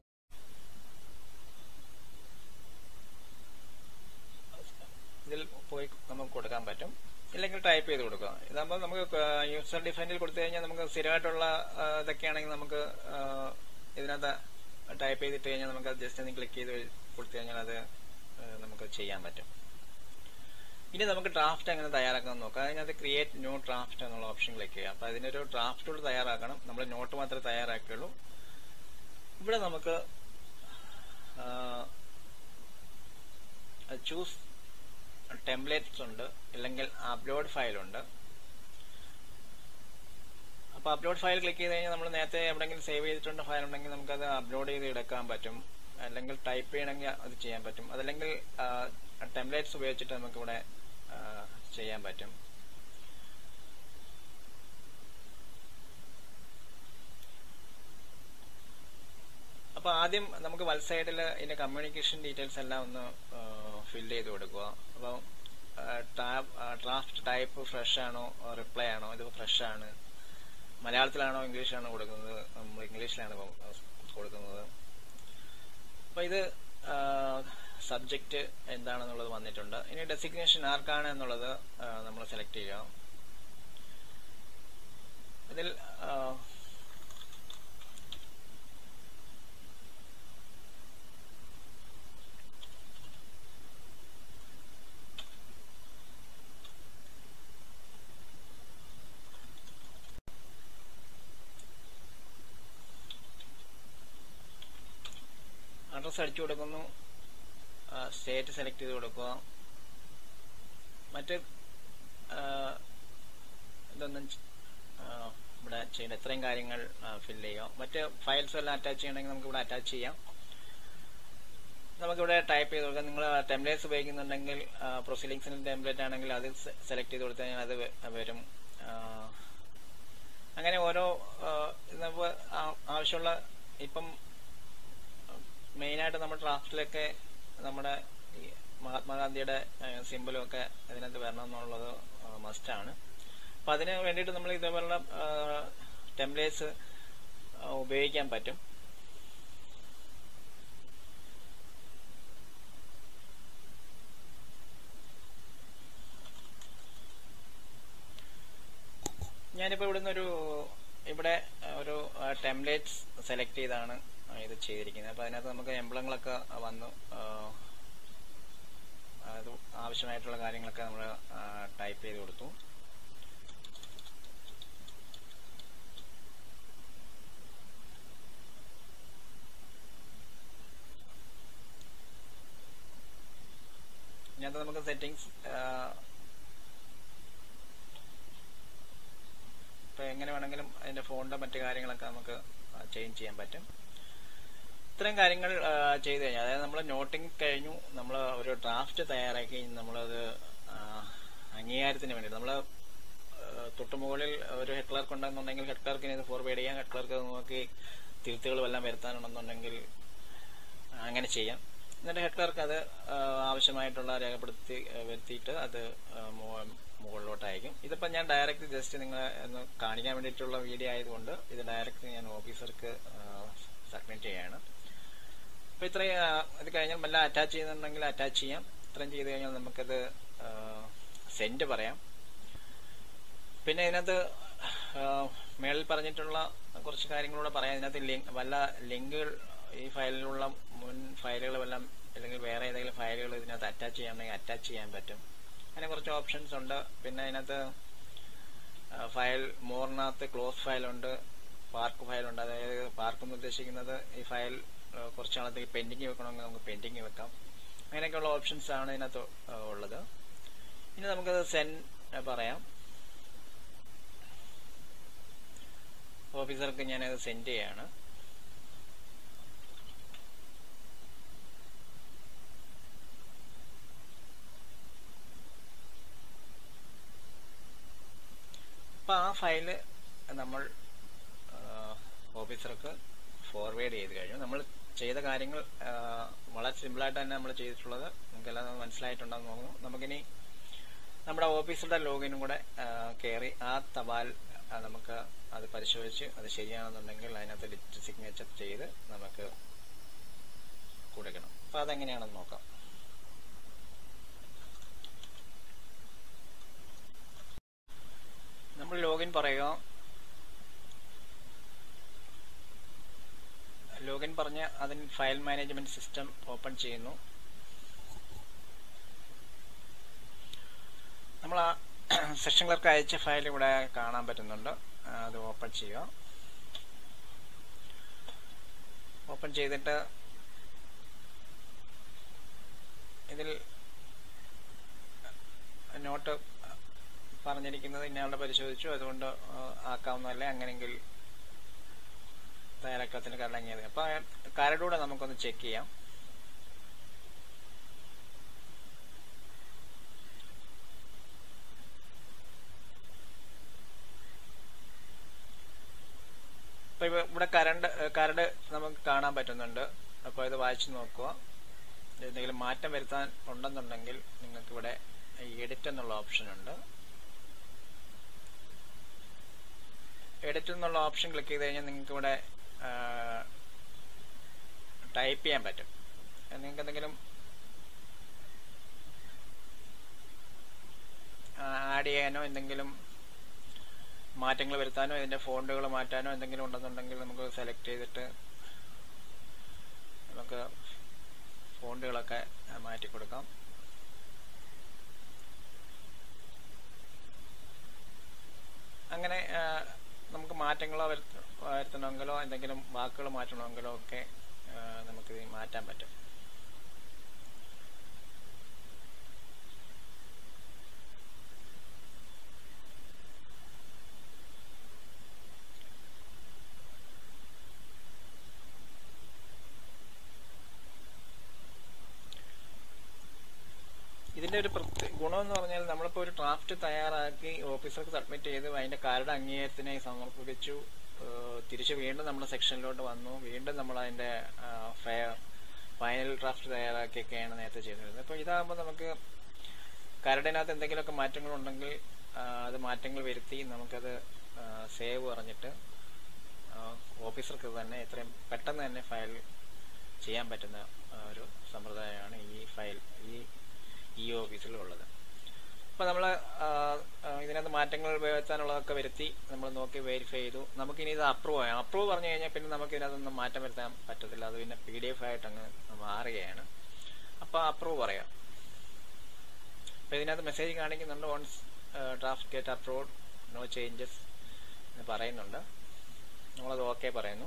ഇതിൽ പോയി നമുക്ക് കൊടുക്കാൻ പറ്റും. ഇല്ലെങ്കിൽ ടൈപ്പ് ചെയ്ത് കൊടുക്കുക. ഇതാകുമ്പോൾ നമുക്ക് യൂസർ ഡിഫൈൻഡിൽ കൊടുത്തു കഴിഞ്ഞാൽ നമുക്ക് സ്ഥിരമായിട്ടുള്ള ഇതൊക്കെയാണെങ്കിൽ നമുക്ക് ഇതിനകത്ത് ടൈപ്പ് ചെയ്തിട്ട് കഴിഞ്ഞാൽ നമുക്ക് ജസ്റ്റ് ഒന്ന് ക്ലിക്ക് ചെയ്ത് കൊടുത്തു കഴിഞ്ഞാൽ അത് നമുക്ക് ചെയ്യാൻ പറ്റും. ഇനി നമുക്ക് ഡ്രാഫ്റ്റ് എങ്ങനെ തയ്യാറാക്കാൻ നോക്കാം. അതിനകത്ത് ക്രിയേറ്റ് ന്യൂ ഡ്രാഫ്റ്റ് എന്നുള്ള ഓപ്ഷൻ ക്ലിക്ക് ചെയ്യുക. അപ്പൊ അതിനൊരു ഡ്രാഫ്റ്റ് തയ്യാറാക്കണം. നമ്മൾ നോട്ട് മാത്രമേ തയ്യാറാക്കിയുള്ളൂ. ഇവിടെ നമുക്ക് ചൂസ് ടെംപ്ലേറ്റ്സ് ഉണ്ട്, അല്ലെങ്കിൽ അപ്ലോഡ് ഫയൽ ഉണ്ട്. അപ്പൊ അപ്ലോഡ് ഫയൽ ക്ലിക്ക് ചെയ്ത് കഴിഞ്ഞാൽ നമ്മൾ നേരത്തെ എവിടെയെങ്കിലും സേവ് ചെയ്തിട്ടുണ്ട് ഫയൽ ഉണ്ടെങ്കിൽ നമുക്കത് അപ്ലോഡ് ചെയ്ത് എടുക്കാൻ പറ്റും. അല്ലെങ്കിൽ ടൈപ്പ് ചെയ്യണമെങ്കിൽ അത് ചെയ്യാൻ പറ്റും. അതല്ലെങ്കിൽ ടെംപ്ലേറ്റ്സ് ഉപയോഗിച്ചിട്ട് നമുക്കിവിടെ ചെയ്യാൻ പറ്റും. അപ്പൊ ആദ്യം നമുക്ക് വൽ സൈഡിൽ ഇതിന്റെ കമ്മ്യൂണിക്കേഷൻ ഡീറ്റെയിൽസ് എല്ലാം ഒന്ന് ഫില്ല് ചെയ്ത് കൊടുക്കുക. അപ്പോൾ ഡ്രാഫ്റ്റ് ടൈപ്പ് ഫ്രഷ് ആണോ റിപ്ലൈ ആണോ, ഇത് ഫ്രഷ് ആണ്, മലയാളത്തിലാണോ ഇംഗ്ലീഷിലാണോ കൊടുക്കുന്നത്, നമ്മൾ ഇംഗ്ലീഷിലാണ് കൊടുക്കുന്നത്. അപ്പൊ ഇത് സബ്ജക്റ്റ് എന്താണെന്നുള്ളത് വന്നിട്ടുണ്ട്. ഇനി ഡെസിഗ്നേഷൻ ആർക്കാണ് എന്നുള്ളത് നമ്മൾ സെലക്ട് ചെയ്യുക. ഇതിൽ അഡ്രസ് അടിച്ചു കൊടുക്കുന്നു, സ്റ്റേറ്റ് സെലക്ട് ചെയ്ത് കൊടുക്കുക. മറ്റ് ഇതൊന്നും ഇവിടെ ചെയ്യേണ്ട ഇത്രയും കാര്യങ്ങൾ ഫില്ല് ചെയ്യുക. മറ്റ് ഫയൽസ് എല്ലാം അറ്റാച്ച് ചെയ്യണമെങ്കിൽ നമുക്ക് ഇവിടെ അറ്റാച്ച് ചെയ്യാം. നമുക്കിവിടെ ടൈപ്പ് ചെയ്ത് കൊടുക്കാം. നിങ്ങൾ ടെംപ്ലേറ്റ്സ് ഉപയോഗിക്കുന്നുണ്ടെങ്കിൽ പ്രൊസീഡിങ്സിന്റെ ടെംപ്ലേറ്റ് ആണെങ്കിൽ അത് സെലക്ട് ചെയ്ത് കൊടുത്തു കഴിഞ്ഞാൽ അത് വരും. അങ്ങനെ ഓരോ നമുക്ക് ആവശ്യമുള്ള, ഇപ്പം മെയിനായിട്ട് നമ്മുടെ ഡ്രാഫ്റ്റിലൊക്കെ നമ്മുടെ മഹാത്മാഗാന്ധിയുടെ സിംബലും ഒക്കെ ഇതിനകത്ത് വരണം എന്നുള്ളത് മസ്റ്റാണ്. അപ്പൊ അതിന് വേണ്ടിയിട്ട് നമ്മൾ ഇതേപോലുള്ള ടെംപ്ലേറ്റ്സ് ഉപയോഗിക്കാൻ പറ്റും. ഞാനിപ്പോ ഇവിടുന്ന് ഒരു ഇവിടെ ഒരു ടെംപ്ലേറ്റ്സ് സെലക്ട് ചെയ്താണ് ഇത് ചെയ്തിരിക്കുന്നത്. അപ്പൊ അതിനകത്ത് നമുക്ക് എംബ്ലങ്ങളൊക്കെ വന്നു, അത് ആവശ്യമായിട്ടുള്ള കാര്യങ്ങളൊക്കെ നമ്മൾ ടൈപ്പ് ചെയ്ത് കൊടുത്തു. ഇതിനകത്ത് നമുക്ക് സെറ്റിംഗ്സ് ഇപ്പൊ എങ്ങനെ വേണമെങ്കിലും അതിന്റെ ഫോണിന്റെ മറ്റു കാര്യങ്ങളൊക്കെ നമുക്ക് ചേഞ്ച് ചെയ്യാൻ പറ്റും. ഇത്രയും കാര്യങ്ങൾ ചെയ്തു കഴിഞ്ഞാൽ, അതായത് നമ്മൾ നോട്ടിങ് കഴിഞ്ഞു, നമ്മൾ ഒരു ഡ്രാഫ്റ്റ് തയ്യാറാക്കി, നമ്മളത് അംഗീകാരത്തിന് വേണ്ടി നമ്മൾ തൊട്ടുമുകളിൽ ഒരു ഹെഡ് ക്ലർക്ക് ഉണ്ടെന്നുണ്ടെങ്കിൽ ഹെഡ് ക്ലർക്കിന് ഇത് ഫോർവേഡ് ചെയ്യാം, ഹെഡ് ക്ലർക്ക് നോക്കി തിരുത്തുകൾ വല്ലതും വരുത്താനുണ്ടെന്നുണ്ടെങ്കിൽ അങ്ങനെ ചെയ്യാം. എന്നിട്ട് ഹെഡ് ക്ലർക്ക് അത് ആവശ്യമായിട്ടുള്ള രേഖപ്പെടുത്തി വരുത്തിയിട്ട് അത് മുകളിലോട്ട് അയക്കും. ഇതിപ്പോൾ ഞാൻ ഡയറക്റ്റ് ജസ്റ്റ് നിങ്ങളെ ഒന്ന് കാണിക്കാൻ വേണ്ടിയിട്ടുള്ള വീഡിയോ ആയതുകൊണ്ട് ഇത് ഡയറക്റ്റ് ഞാൻ ഓഫീസർക്ക് സബ്മിറ്റ് ചെയ്യാണ്. അപ്പോൾ ഇത്രയും ഇത് കഴിഞ്ഞാൽ വല്ല അറ്റാച്ച് ചെയ്യുന്നുണ്ടെങ്കിൽ അറ്റാച്ച് ചെയ്യാം. ഇത്രയും ചെയ്ത് കഴിഞ്ഞാൽ നമുക്കത് സെൻഡ് പറയാം. പിന്നെ ഇതിനകത്ത് മേളിൽ പറഞ്ഞിട്ടുള്ള കുറച്ച് കാര്യങ്ങളൂടെ പറയാം. ഇതിനകത്ത് ലിങ്ക് വല്ല ലിങ്കുകൾ ഈ ഫയലിലുള്ള മുൻ ഫയലുകൾ വല്ലതും അല്ലെങ്കിൽ വേറെ ഏതെങ്കിലും ഫയലുകൾ ഇതിനകത്ത് അറ്റാച്ച് ചെയ്യാനുണ്ടെങ്കിൽ അറ്റാച്ച് ചെയ്യാൻ പറ്റും. അങ്ങനെ കുറച്ച് ഓപ്ഷൻസ് ഉണ്ട്. പിന്നെ അതിനകത്ത് ഫയൽ മോറിനകത്ത് ക്ലോസ് ഫയലുണ്ട്, പാർക്ക് ഫയലുണ്ട്. അതായത് പാർക്ക് എന്ന് ഉദ്ദേശിക്കുന്നത് ഈ ഫയൽ കുറച്ച് നാളത്തേക്ക് പെൻഡിങ് വെക്കണമെങ്കിൽ നമുക്ക് പെൻഡിങ് വെക്കാം. അങ്ങനെയൊക്കെയുള്ള ഓപ്ഷൻസ് ആണ് ഇതിനകത്ത് ഉള്ളത്. ഇനി നമുക്കത് സെൻഡ് പറയാം. ഓഫീസർക്ക് ഞാനത് സെൻഡ് ചെയ്യാണ്. അപ്പം ആ ഫയല് നമ്മൾ ഓഫീസർക്ക് ഫോർവേഡ് ചെയ്ത് കഴിഞ്ഞു. നമ്മൾ ചെയ്ത കാര്യങ്ങൾ വളരെ സിമ്പിളായിട്ട് തന്നെ നമ്മൾ ചെയ്തിട്ടുള്ളത് നമുക്കെല്ലാം മനസ്സിലായിട്ടുണ്ടെന്ന് തോന്നുന്നു. നമുക്കിനി നമ്മുടെ ഓഫീസിന്റെ ലോഗിനും കൂടെ കയറി ആ തപാൽ നമുക്ക് അത് പരിശോധിച്ച് അത് ശരിയാണെന്നുണ്ടെങ്കിൽ അതിനകത്ത് ഡിജിറ്റൽ സിഗ്നേച്ചർ ചെയ്ത് നമുക്ക് കൊടുക്കണം. അപ്പം അതെങ്ങനെയാണെന്ന് നോക്കാം. നമ്മൾ ലോഗിൻ പറയുക. ലോഗിൻ പറഞ്ഞ് അതിന് ഫയൽ മാനേജ്മെന്റ് സിസ്റ്റം ഓപ്പൺ ചെയ്യുന്നു. നമ്മൾ ആ സെഷൻ ക്ലർക്ക് അയച്ച ഫയൽ ഇവിടെ കാണാൻ പറ്റുന്നുണ്ട്. അത് ഓപ്പൺ ചെയ്യുക. ഓപ്പൺ ചെയ്തിട്ട് ഇതിൽ നോട്ട് പറഞ്ഞിരിക്കുന്നത് ഇന്നയാളുടെ പരിശോധിച്ചു, അതുകൊണ്ട് ആക്കാവുന്നതല്ലേ, അങ്ങനെയെങ്കിൽ തയ്യാറാക്കത്തിന് കരടങ്ങിയത്. അപ്പൊ കരടൂടെ നമുക്കൊന്ന് ചെക്ക് ചെയ്യാം. അപ്പൊ ഇവിടെ കരണ്ട് കരട് നമുക്ക് കാണാൻ പറ്റുന്നുണ്ട്. അപ്പൊ ഇത് വായിച്ചു നോക്കുക. എന്തെങ്കിലും മാറ്റം വരുത്താൻ ഉണ്ടെന്നുണ്ടെങ്കിൽ നിങ്ങൾക്ക് ഇവിടെ എഡിറ്റ് എന്നുള്ള ഓപ്ഷൻ ഉണ്ട്. എഡിറ്റ് എന്നുള്ള ഓപ്ഷൻ ക്ലിക്ക് ചെയ്ത് കഴിഞ്ഞാൽ നിങ്ങൾക്ക് ഇവിടെ ടൈപ്പ് ചെയ്യാൻ പറ്റും. നിങ്ങൾക്ക് എന്തെങ്കിലും ആഡ് ചെയ്യാനോ എന്തെങ്കിലും മാറ്റങ്ങൾ വരുത്താനോ ഇതിന്റെ ഫോണ്ടുകൾ മാറ്റാനോ എന്തെങ്കിലും ഉണ്ടെന്നുണ്ടെങ്കിൽ നമുക്ക് സെലക്ട് ചെയ്തിട്ട് നമുക്ക് ഫോണ്ടുകളൊക്കെ മാറ്റി കൊടുക്കാം. അങ്ങനെ നമുക്ക് മാറ്റങ്ങളോ വരുത്തണമെങ്കിലോ എന്തെങ്കിലും വാക്കുകൾ മാറ്റണമെങ്കിലോ ഒക്കെ നമുക്ക് മാറ്റാൻ പറ്റും. ഇതിന്റെ ഒരു പ്രത്യേക ഗുണം എന്ന് പറഞ്ഞാൽ നമ്മളിപ്പോൾ ഒരു ഡ്രാഫ്റ്റ് തയ്യാറാക്കി ഓഫീസർക്ക് സബ്മിറ്റ് ചെയ്ത് അതിന്റെ കാരുടെ അംഗീകാരത്തിനായി സമർപ്പിച്ചു, തിരിച്ച് വീണ്ടും നമ്മുടെ സെക്ഷനിലോട്ട് വന്നു, വീണ്ടും നമ്മൾ അതിന്റെ ഫൈനൽ ഡ്രാഫ്റ്റ് തയ്യാറാക്കിയൊക്കെയാണ് നേരത്തെ ചെയ്തിരുന്നത്. അപ്പോൾ ഇതാകുമ്പോൾ നമുക്ക് കരടിനകത്ത് എന്തെങ്കിലുമൊക്കെ മാറ്റങ്ങളുണ്ടെങ്കിൽ അത് മാറ്റങ്ങൾ വരുത്തി നമുക്കത് സേവ് പറഞ്ഞിട്ട് ഓഫീസർക്ക് തന്നെ എത്രയും പെട്ടെന്ന് തന്നെ ഫയൽ ചെയ്യാൻ പറ്റുന്ന ഒരു സമ്പ്രദായമാണ് ഈ ഫയൽ ഈ ഈ ഓഫീസിലുള്ളത്. അപ്പോൾ നമ്മൾ ഇതിനകത്ത് മാറ്റങ്ങൾ വരുത്താനുള്ളതൊക്കെ വരുത്തി നമ്മൾ നോക്കി വെരിഫൈ ചെയ്തു. നമുക്കിനി ഇത് അപ്രൂവ് ചെയ്യാം. അപ്രൂവ് പറഞ്ഞു കഴിഞ്ഞാൽ പിന്നെ നമുക്ക് ഇതിനകത്തൊന്നും മാറ്റം വരുത്താൻ പറ്റത്തില്ല. അത് പിന്നെ പി ഡി എഫ് ആയിട്ട് അങ്ങ് മാറുകയാണ്. അപ്പോൾ അപ്രൂവ് പറയാം. അപ്പോൾ ഇതിനകത്ത് മെസ്സേജ് കാണിക്കുന്നുണ്ട്, once draft get approved no changes എന്ന് പറയുന്നുണ്ട്. നമ്മളത് ഓക്കെ പറയുന്നു.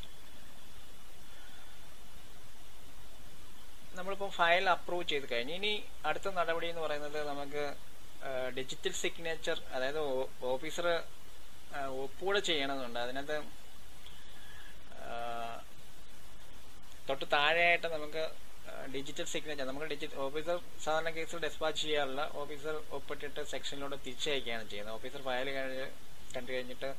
നമ്മളിപ്പോൾ ഫയൽ അപ്രൂവ് ചെയ്ത് കഴിഞ്ഞു. ഇനി അടുത്ത നടപടി എന്ന് പറയുന്നത് നമുക്ക് ഡിജിറ്റൽ സിഗ്നേച്ചർ, അതായത് ഓഫീസർ ഒപ്പുകൂടെ ചെയ്യണമെന്നുണ്ട്. അതിനകത്ത് തൊട്ട് താഴെയായിട്ട് നമുക്ക് ഡിജിറ്റൽ സിഗ്നേച്ചർ, നമുക്ക് ഡിജിറ്റൽ ഓഫീസർ സാധാരണ കേസിൽ ഡെസ്പാച്ച് ചെയ്യാറില്ല. ഓഫീസർ ഒപ്പിട്ടിട്ട് സെക്ഷനിലൂടെ തിരിച്ചയക്കുകയാണ് ചെയ്യുന്നത്. ഓഫീസർ ഫയൽ കഴിഞ്ഞ് കണ്ടു കഴിഞ്ഞിട്ട്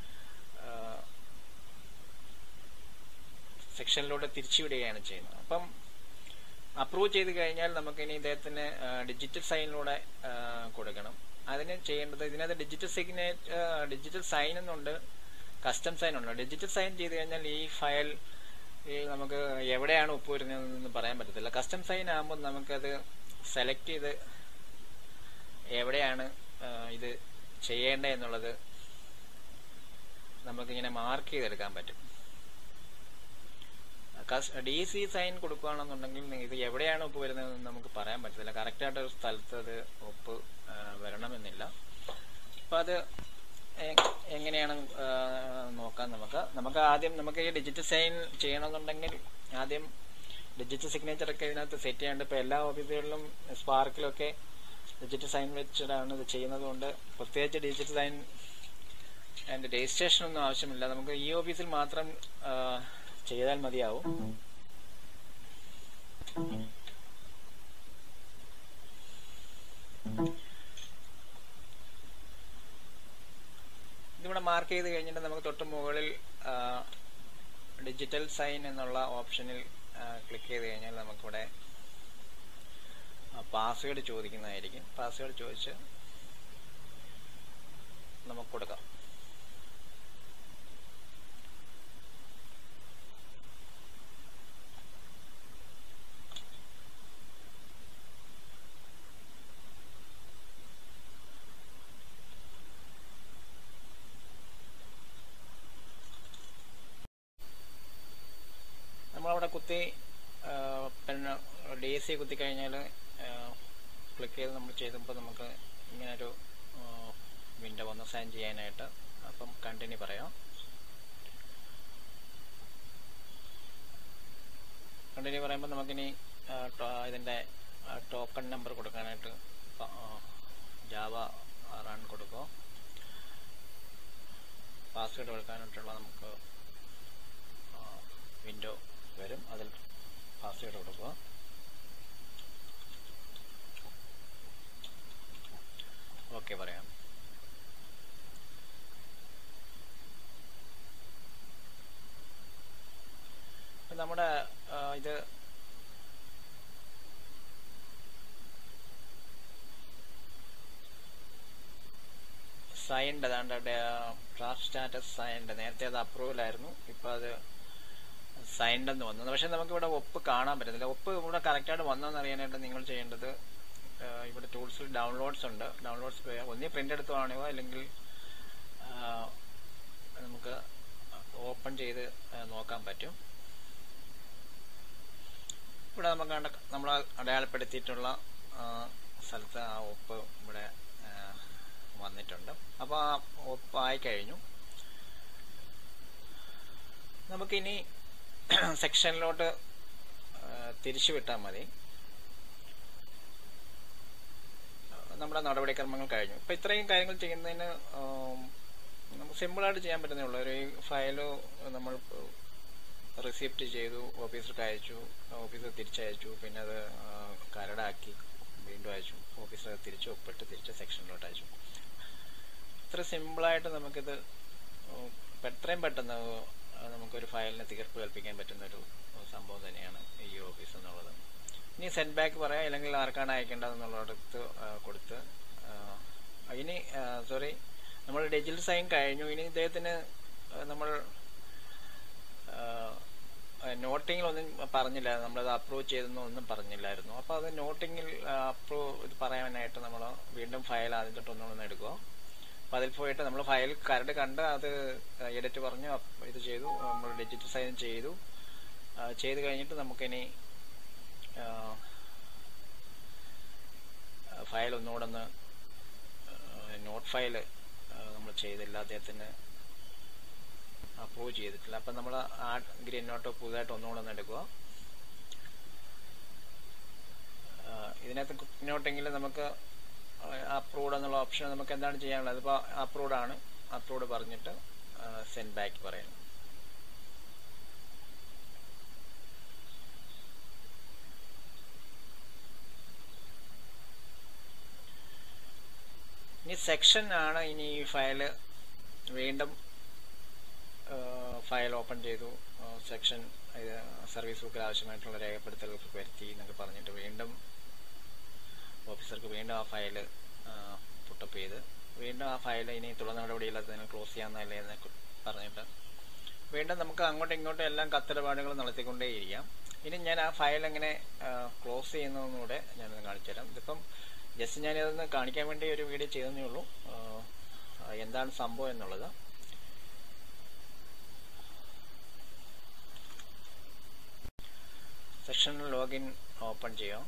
സെക്ഷനിലൂടെ തിരിച്ചുവിടുകയാണ് ചെയ്യുന്നത്. അപ്പം അപ്രൂവ് ചെയ്ത് കഴിഞ്ഞാൽ നമുക്കിനി ഇദ്ദേഹത്തിന് ഡിജിറ്റൽ സൈനിലൂടെ കൊടുക്കണം. അതിന് ചെയ്യേണ്ടത്, ഇതിനകത്ത് ഡിജിറ്റൽ സിഗ്നേച്ചർ, ഡിജിറ്റൽ സൈൻ എന്നുണ്ട്, കസ്റ്റം സൈൻ ഉണ്ട്. ഡിജിറ്റൽ സൈൻ ചെയ്ത് കഴിഞ്ഞാൽ ഈ ഫയൽ ഈ നമുക്ക് എവിടെയാണ് ഒപ്പ് വരുന്നതെന്നൊന്നും പറയാൻ പറ്റത്തില്ല. കസ്റ്റം സൈൻ ആകുമ്പോൾ നമുക്കത് സെലക്ട് ചെയ്ത് എവിടെയാണ് ഇത് ചെയ്യേണ്ടത് എന്നുള്ളത് നമുക്കിങ്ങനെ മാർക്ക് ചെയ്തെടുക്കാൻ പറ്റും. ഡി സി സൈൻ കൊടുക്കുകയാണെന്നുണ്ടെങ്കിൽ ഇത് എവിടെയാണ് ഒപ്പ് വരുന്നതെന്ന് നമുക്ക് പറയാൻ പറ്റത്തില്ല. കറക്റ്റായിട്ട് ഒരു സ്ഥലത്ത് അത് ഒപ്പ് വരണമെന്നില്ല. അപ്പം അത് എങ്ങനെയാണ് നോക്കാൻ നമുക്ക് നമുക്ക് ആദ്യം നമുക്ക് ഈ ഡിജിറ്റൽ സൈൻ ചെയ്യണമെന്നുണ്ടെങ്കിൽ ആദ്യം ഡിജിറ്റൽ സിഗ്നേച്ചർ ഒക്കെ ഇതിനകത്ത് സെറ്റ് ചെയ്യാണ്ട്. ഇപ്പോൾ എല്ലാ ഓഫീസുകളിലും സ്പാർക്കിലൊക്കെ ഡിജിറ്റൽ സൈൻ വെച്ചിട്ടാണ് ഇത് ചെയ്യുന്നത് കൊണ്ട് പ്രത്യേകിച്ച് ഡിജിറ്റൽ സൈൻ അതിൻ്റെ രജിസ്ട്രേഷൻ ഒന്നും ആവശ്യമില്ല. നമുക്ക് ഈ ഓഫീസിൽ മാത്രം ചെയ്താൽ മതിയാവും. ഇതിവിടെ മാർക്ക് ചെയ്ത് കഴിഞ്ഞിട്ട് നമുക്ക് തൊട്ട് മുകളിൽ ഡിജിറ്റൽ സൈൻ എന്നുള്ള ഓപ്ഷനിൽ ക്ലിക്ക് ചെയ്ത് കഴിഞ്ഞാൽ നമുക്കിവിടെ പാസ്വേഡ് ചോദിക്കുന്നതായിരിക്കും. പാസ്വേഡ് ചോദിച്ച് നമുക്ക് കൊടുക്കാം. നമ്മളവിടെ കുത്തി പിന്നെ ഡി എസ് സി കുത്തി കഴിഞ്ഞാൽ ക്ലിക്ക് ചെയ്ത് നമ്മൾ ചെയ്തപ്പോൾ നമുക്ക് ഇങ്ങനൊരു വിൻഡോ വന്ന് സൈൻ ചെയ്യാനായിട്ട്. അപ്പം കണ്ടിന്യൂ പറയാം. കണ്ടിന്യൂ പറയുമ്പോൾ നമുക്കിനി ഇതിൻ്റെ ടോക്കൺ നമ്പർ കൊടുക്കാനായിട്ട് ജാവ റൺ കൊടുക്കുക. പാസ്വേഡ് കൊടുക്കാനായിട്ടുള്ള നമുക്ക് വിൻഡോ വരും, അതിൽ പാസ്വേഡ് കൊടുക്കുക. ഓക്കെ പറയാം. നമ്മുടെ ഇത് സൈൻഡ് അതാണ്ട് ഡ്രാഫ്റ്റ് സ്റ്റാറ്റസ് സൈൻഡ്. നേരത്തെ അത് അപ്രൂവൽ ആയിരുന്നു, ഇപ്പം അത് സൈൻഡ് എന്ന് വന്നത്. പക്ഷെ നമുക്കിവിടെ ഒപ്പ് കാണാൻ പറ്റുന്നില്ല. ഒപ്പ് ഇവിടെ കറക്റ്റായിട്ട് വന്നതെന്ന് അറിയാനായിട്ട് നിങ്ങൾ ചെയ്യേണ്ടത്, ഇവിടെ ടൂൾസിൽ ഡൗൺലോഡ്സ് ഉണ്ട്. ഡൗൺലോഡ്സ് ഒന്നീ പ്രിന്റ് എടുത്തുവാണോ അല്ലെങ്കിൽ നമുക്ക് ഓപ്പൺ ചെയ്ത് നോക്കാൻ പറ്റും. ഇവിടെ നമുക്ക് കണ്ട നമ്മൾ അടയാളപ്പെടുത്തിയിട്ടുള്ള സ്ഥലത്ത് ആ ഒപ്പ് ഇവിടെ വന്നിട്ടുണ്ട്. അപ്പോൾ ആ ഒപ്പ് ആയി കഴിഞ്ഞു. നമുക്കിനി സെക്ഷനിലോട്ട് തിരിച്ചു വിട്ടാൽ മതി. നമ്മുടെ നടപടിക്രമങ്ങൾ കഴിഞ്ഞു. ഇപ്പം ഇത്രയും കാര്യങ്ങൾ ചെയ്യുന്നതിന് നമുക്ക് സിമ്പിളായിട്ട് ചെയ്യാൻ പറ്റുന്നേ ഉള്ളൂ. ഒരു ഫയല് നമ്മൾ റിസിപ്റ്റ് ചെയ്തു, ഓഫീസർക്ക് അയച്ചു, ഓഫീസർ തിരിച്ചയച്ചു, പിന്നെ അത് കരടാക്കി വീണ്ടും അയച്ചു, ഓഫീസർ തിരിച്ച് ഒപ്പിട്ട് തിരിച്ച് സെക്ഷനിലോട്ട് അയച്ചു. ഇത്ര സിമ്പിളായിട്ട് നമുക്കിത് എത്രയും പെട്ടെന്ന് നമുക്കൊരു ഫയലിന് തീർപ്പ് കൽപ്പിക്കാൻ പറ്റുന്നൊരു സംഭവം തന്നെയാണ് ഈ ഓഫീസ് എന്നുള്ളത്. ഇനി സെൻഡ് ബാക്ക് പറയാം, അല്ലെങ്കിൽ ആർക്കാണ് അയക്കേണ്ടതെന്നുള്ളടത്ത് കൊടുത്ത് ഇനി സോറി നമ്മൾ ഡിജിറ്റൽ സൈൻ കഴിഞ്ഞു. ഇനി ഇദ്ദേഹത്തിന് നമ്മൾ നോട്ടിങ്ങിലൊന്നും പറഞ്ഞില്ല, നമ്മളത് അപ്രൂവ് ചെയ്തെന്നോ ഒന്നും പറഞ്ഞില്ലായിരുന്നു. അപ്പോൾ അത് നോട്ടിങ്ങിൽ അപ്രൂവ് ഇത് പറയാനായിട്ട് നമ്മൾ വീണ്ടും ഫയൽ ആദ്യം തൊട്ട് ഒന്നുകൂടെ എടുക്കുക. അപ്പോൾ അതിൽ പോയിട്ട് നമ്മൾ ഫയൽ കരട് കണ്ട് അത് എഡിറ്റ് പറഞ്ഞു ഇത് ചെയ്തു, നമ്മൾ ഡിജിറ്റൽ സൈൻ ചെയ്തു. ചെയ്ത് കഴിഞ്ഞിട്ട് നമുക്കിനി ഫയൽ ഒന്നുകൂടെ ഒന്ന് നോട്ട് ഫയൽ നമ്മൾ ചെയ്തില്ല, അദ്ദേഹത്തിന് അപ്രൂവ് ചെയ്തിട്ടില്ല. അപ്പം നമ്മൾ ആ ഗ്രീൻ നോട്ട് പുതുതായിട്ട് ഒന്നുകൂടെ ഒന്ന് എടുക്കുക. ഇതിനകത്ത് കുക്ക് നോട്ടെങ്കിൽ നമുക്ക് അപ്രൂവ്ഡ് എന്നുള്ള ഓപ്ഷൻ നമുക്ക് എന്താണ് ചെയ്യാനുള്ളത്? ഇപ്പോൾ അപ്രൂവ്ഡ് ആണ്, അപ്രൂവ്ഡ് പറഞ്ഞിട്ട് സെൻഡ് ബാക്ക് പറയണം. ഇനി സെക്ഷൻ ആണ്. ഇനി ഈ ഫയല് വീണ്ടും ഫയൽ ഓപ്പൺ ചെയ്തു, സെക്ഷൻ സർവീസ് ബുക്കിൽ ആവശ്യമായിട്ടുള്ള രേഖപ്പെടുത്തലുകൾ വരുത്തി എന്നൊക്കെ പറഞ്ഞിട്ട് വീണ്ടും ഓഫീസർക്ക് വീണ്ടും ആ ഫയല് പുട്ടപ്പ് ചെയ്ത് വീണ്ടും ആ ഫയൽ ഇനി തുടർ നടപടിയില്ലാത്തതിന് ക്ലോസ് ചെയ്യാമെന്നല്ലേ എന്നൊക്കെ പറഞ്ഞിട്ട് വീണ്ടും നമുക്ക് അങ്ങോട്ടും ഇങ്ങോട്ടും എല്ലാം കത്തിടപാടുകൾ നടത്തിക്കൊണ്ടേയിരിക്കാം. ഇനി ഞാൻ ആ ഫയൽ എങ്ങനെ ക്ലോസ് ചെയ്യുന്നതെന്നൂടെ ഞാനൊന്ന് കാണിച്ചു തരാം. ഇതിപ്പം ജസ്റ്റ് ഞാനിതൊന്ന് കാണിക്കാൻ വേണ്ടി ഒരു വീഡിയോ ചെയ്തതേ ഉള്ളൂ, എന്താണ് സംഭവം എന്നുള്ളത്. സെക്ഷനിൽ ലോഗിൻ ഓപ്പൺ ചെയ്യാം.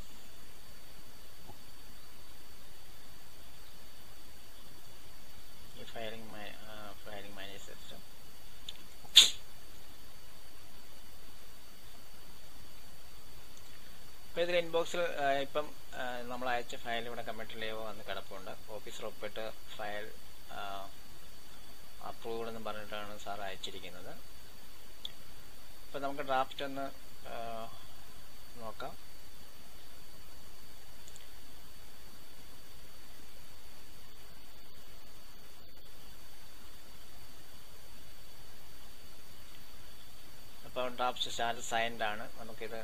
ഈ ഫയലിംഗ് ഫയലിംഗ് മാനേജ് സിസ്റ്റം ഇപ്പം ഇതിൽ ഇൻബോക്സിൽ ഇപ്പം നമ്മൾ അയച്ച ഫയൽ ഇവിടെ കമ്മിറ്റിലേവോ വന്ന് കിടപ്പുണ്ട്. ഓഫീസർ ഒപ്പിട്ട് ഫയൽ അപ്രൂവ്ഡ് എന്ന് പറഞ്ഞിട്ടാണ് സാർ അയച്ചിരിക്കുന്നത്. ഇപ്പം നമുക്ക് ഡ്രാഫ്റ്റ് ഒന്ന് നോക്കാം. അപ്പോൾ ഡ്രാഫ്റ്റ് സ്റ്റാറ്റസ് സൈൻഡ് ആണ്. നമുക്കിത്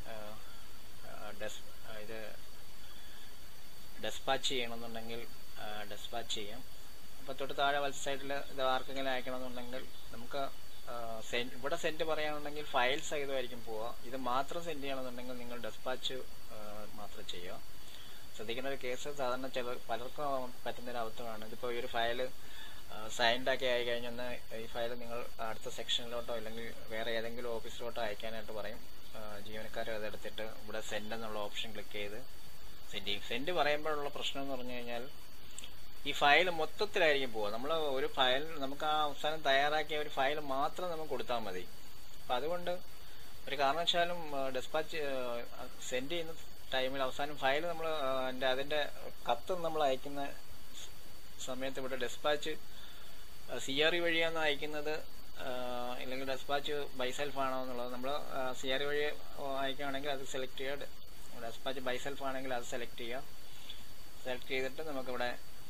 ഇത് ഡെസ്പാച്ച് ചെയ്യണമെന്നുണ്ടെങ്കിൽ ഡെസ്പാച്ച് ചെയ്യാം. അപ്പോൾ തൊട്ട് താഴെ വലത് സൈഡിൽ ഇത് ആർക്കെങ്കിലും അയക്കണമെന്നുണ്ടെങ്കിൽ നമുക്ക് ഇവിടെ സെൻഡ് പറയാനുണ്ടെങ്കിൽ ഫയൽ സഹിതമായിരിക്കും പോവുക. ഇത് മാത്രം സെൻഡ് ചെയ്യണമെന്നുണ്ടെങ്കിൽ നിങ്ങൾ ഡെസ്പാച്ച് മാത്രം ചെയ്യുക. ശ്രദ്ധിക്കേണ്ട ഒരു കേസ്, സാധാരണ ചില പലർക്കും പറ്റുന്നൊരു അബദ്ധമാണ്. ഇതിപ്പോൾ ഈ ഒരു ഫയല് സൈൻഡാക്കി ആയി കഴിഞ്ഞൊന്ന് ഈ ഫയൽ നിങ്ങൾ അടുത്ത സെക്ഷനിലോട്ടോ അല്ലെങ്കിൽ വേറെ ഏതെങ്കിലും ഓഫീസിലോട്ടോ അയക്കാനായിട്ട് പറയും. ജീവനക്കാർ അതെടുത്തിട്ട് ഇവിടെ സെൻഡ് എന്നുള്ള ഓപ്ഷൻ ക്ലിക്ക് ചെയ്ത് സെൻഡ് ചെയ്യും. സെൻഡ് പറയുമ്പോഴുള്ള പ്രശ്നം എന്ന് പറഞ്ഞു കഴിഞ്ഞാൽ ഈ ഫയൽ മൊത്തത്തിലായിരിക്കും പോവുക. നമ്മൾ ഒരു ഫയൽ നമുക്ക് ആ അവസാനം തയ്യാറാക്കിയ ഒരു ഫയൽ മാത്രം നമുക്ക് കൊടുത്താൽ മതി. അപ്പം അതുകൊണ്ട് ഒരു കാരണവശാലും ഡെസ്പാച്ച് സെൻഡ് ചെയ്യുന്ന ടൈമിൽ അവസാനം ഫയൽ നമ്മൾ അതിൻ്റെ അതിൻ്റെ കത്ത് നമ്മൾ അയക്കുന്ന സമയത്ത് ഇവിടെ ഡെസ്പാച്ച് സി ആർ ഇ വഴിയാണ് അയക്കുന്നത് ഇല്ലെങ്കിൽ ഡെസ്പാച്ച് ബൈസെൽഫ് ആണോ എന്നുള്ളത് നമ്മൾ സി ആർ ഇ വഴി അയക്കുകയാണെങ്കിൽ അത് സെലക്ട് ചെയ്യുക. ഡെസ്പാച്ച് ബൈസെൽഫ് ആണെങ്കിൽ അത് സെലക്ട് ചെയ്യുക. സെലക്ട് ചെയ്തിട്ട് നമുക്കിവിടെ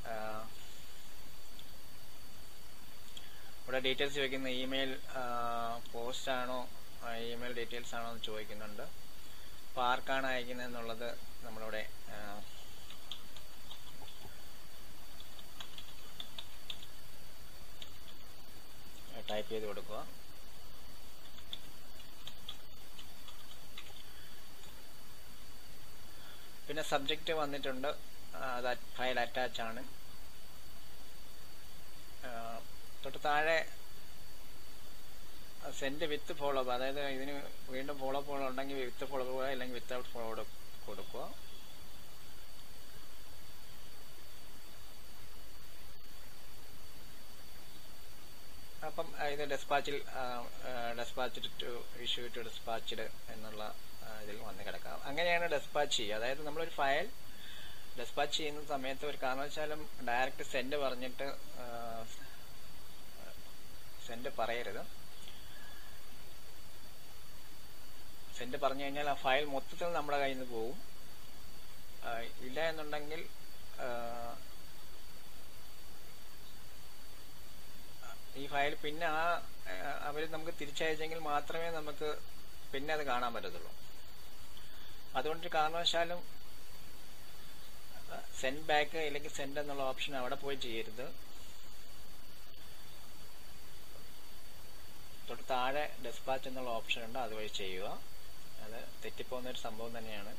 ഇവിടെ ഡീറ്റെയിൽസ് ചോദിക്കുന്ന ഇമെയിൽ പോസ്റ്റ് ആണോ ഇമെയിൽ ഡീറ്റെയിൽസ് ആണോ എന്ന് ചോദിക്കുന്നുണ്ട്. അപ്പോൾ ആർക്കാണ് അയക്കുന്നത് എന്നുള്ളത് നമ്മളിവിടെ ടൈപ്പ് ചെയ്ത് കൊടുക്കുക. പിന്നെ സബ്ജക്റ്റ് വന്നിട്ടുണ്ട്, അത് ഫയൽ അറ്റാച്ച് ആണ്. തൊട്ട് താഴെ സെൻഡ് വിത്ത് ഫോളോ അപ്പ്, അതായത് ഇതിന് വീണ്ടും ഫോളോ അപ്പ് ഉണ്ടെങ്കിൽ വിത്ത് ഫോളോ അപ്പ് അല്ലെങ്കിൽ വിത്തൗട്ട് ഫോളോ അപ്പ് കൊടുക്കുക. അപ്പം ഇത് ഡെസ്പാച്ചിൽ dispatched to issue to dispatched എന്നുള്ള ഇതിൽ വന്ന് കിടക്കാം. അങ്ങനെയാണ് ഡെസ്പാച്ച് ചെയ്യുക. അതായത് നമ്മളൊരു ഫയൽ ഡെസ്പാച്ച് ചെയ്യുന്ന സമയത്ത് ഒരു കാരണവശാലും ഡയറക്റ്റ് സെൻഡ് പറഞ്ഞിട്ട് സെൻഡ് പറയരുത്. സെൻഡ് പറഞ്ഞു കഴിഞ്ഞാൽ ആ ഫയൽ മൊത്തത്തിൽ നമ്മുടെ കയ്യിൽ നിന്ന് പോകും. ഇല്ല എന്നുണ്ടെങ്കിൽ ഈ ഫയൽ പിന്നെ ആ അവർ നമുക്ക് തിരിച്ചയച്ചെങ്കിൽ മാത്രമേ നമുക്ക് പിന്നെ അത് കാണാൻ പറ്റത്തുള്ളൂ. അതുകൊണ്ടൊരു കാരണവശാലും സെൻഡ് ബാക്ക് അല്ലെങ്കിൽ സെൻഡ് എന്നുള്ള ഓപ്ഷൻ അവിടെ പോയി ചെയ്യരുത്. തൊട്ട് താഴെ ഡെസ്പാച്ച് എന്നുള്ള ഓപ്ഷൻ ഉണ്ട്, അതുവഴി ചെയ്യുക. അത് തെറ്റിപ്പോകുന്ന ഒരു സംഭവം തന്നെയാണ്.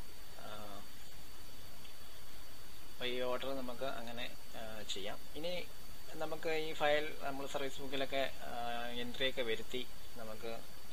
അപ്പോൾ ഈ ഓർഡർ നമുക്ക് അങ്ങനെ ചെയ്യാം. ഇനി നമുക്ക് ഈ ഫയൽ നമ്മൾ സർവീസ് ബുക്കിലൊക്കെ എൻട്രി ഒക്കെ വരുത്തി നമുക്ക്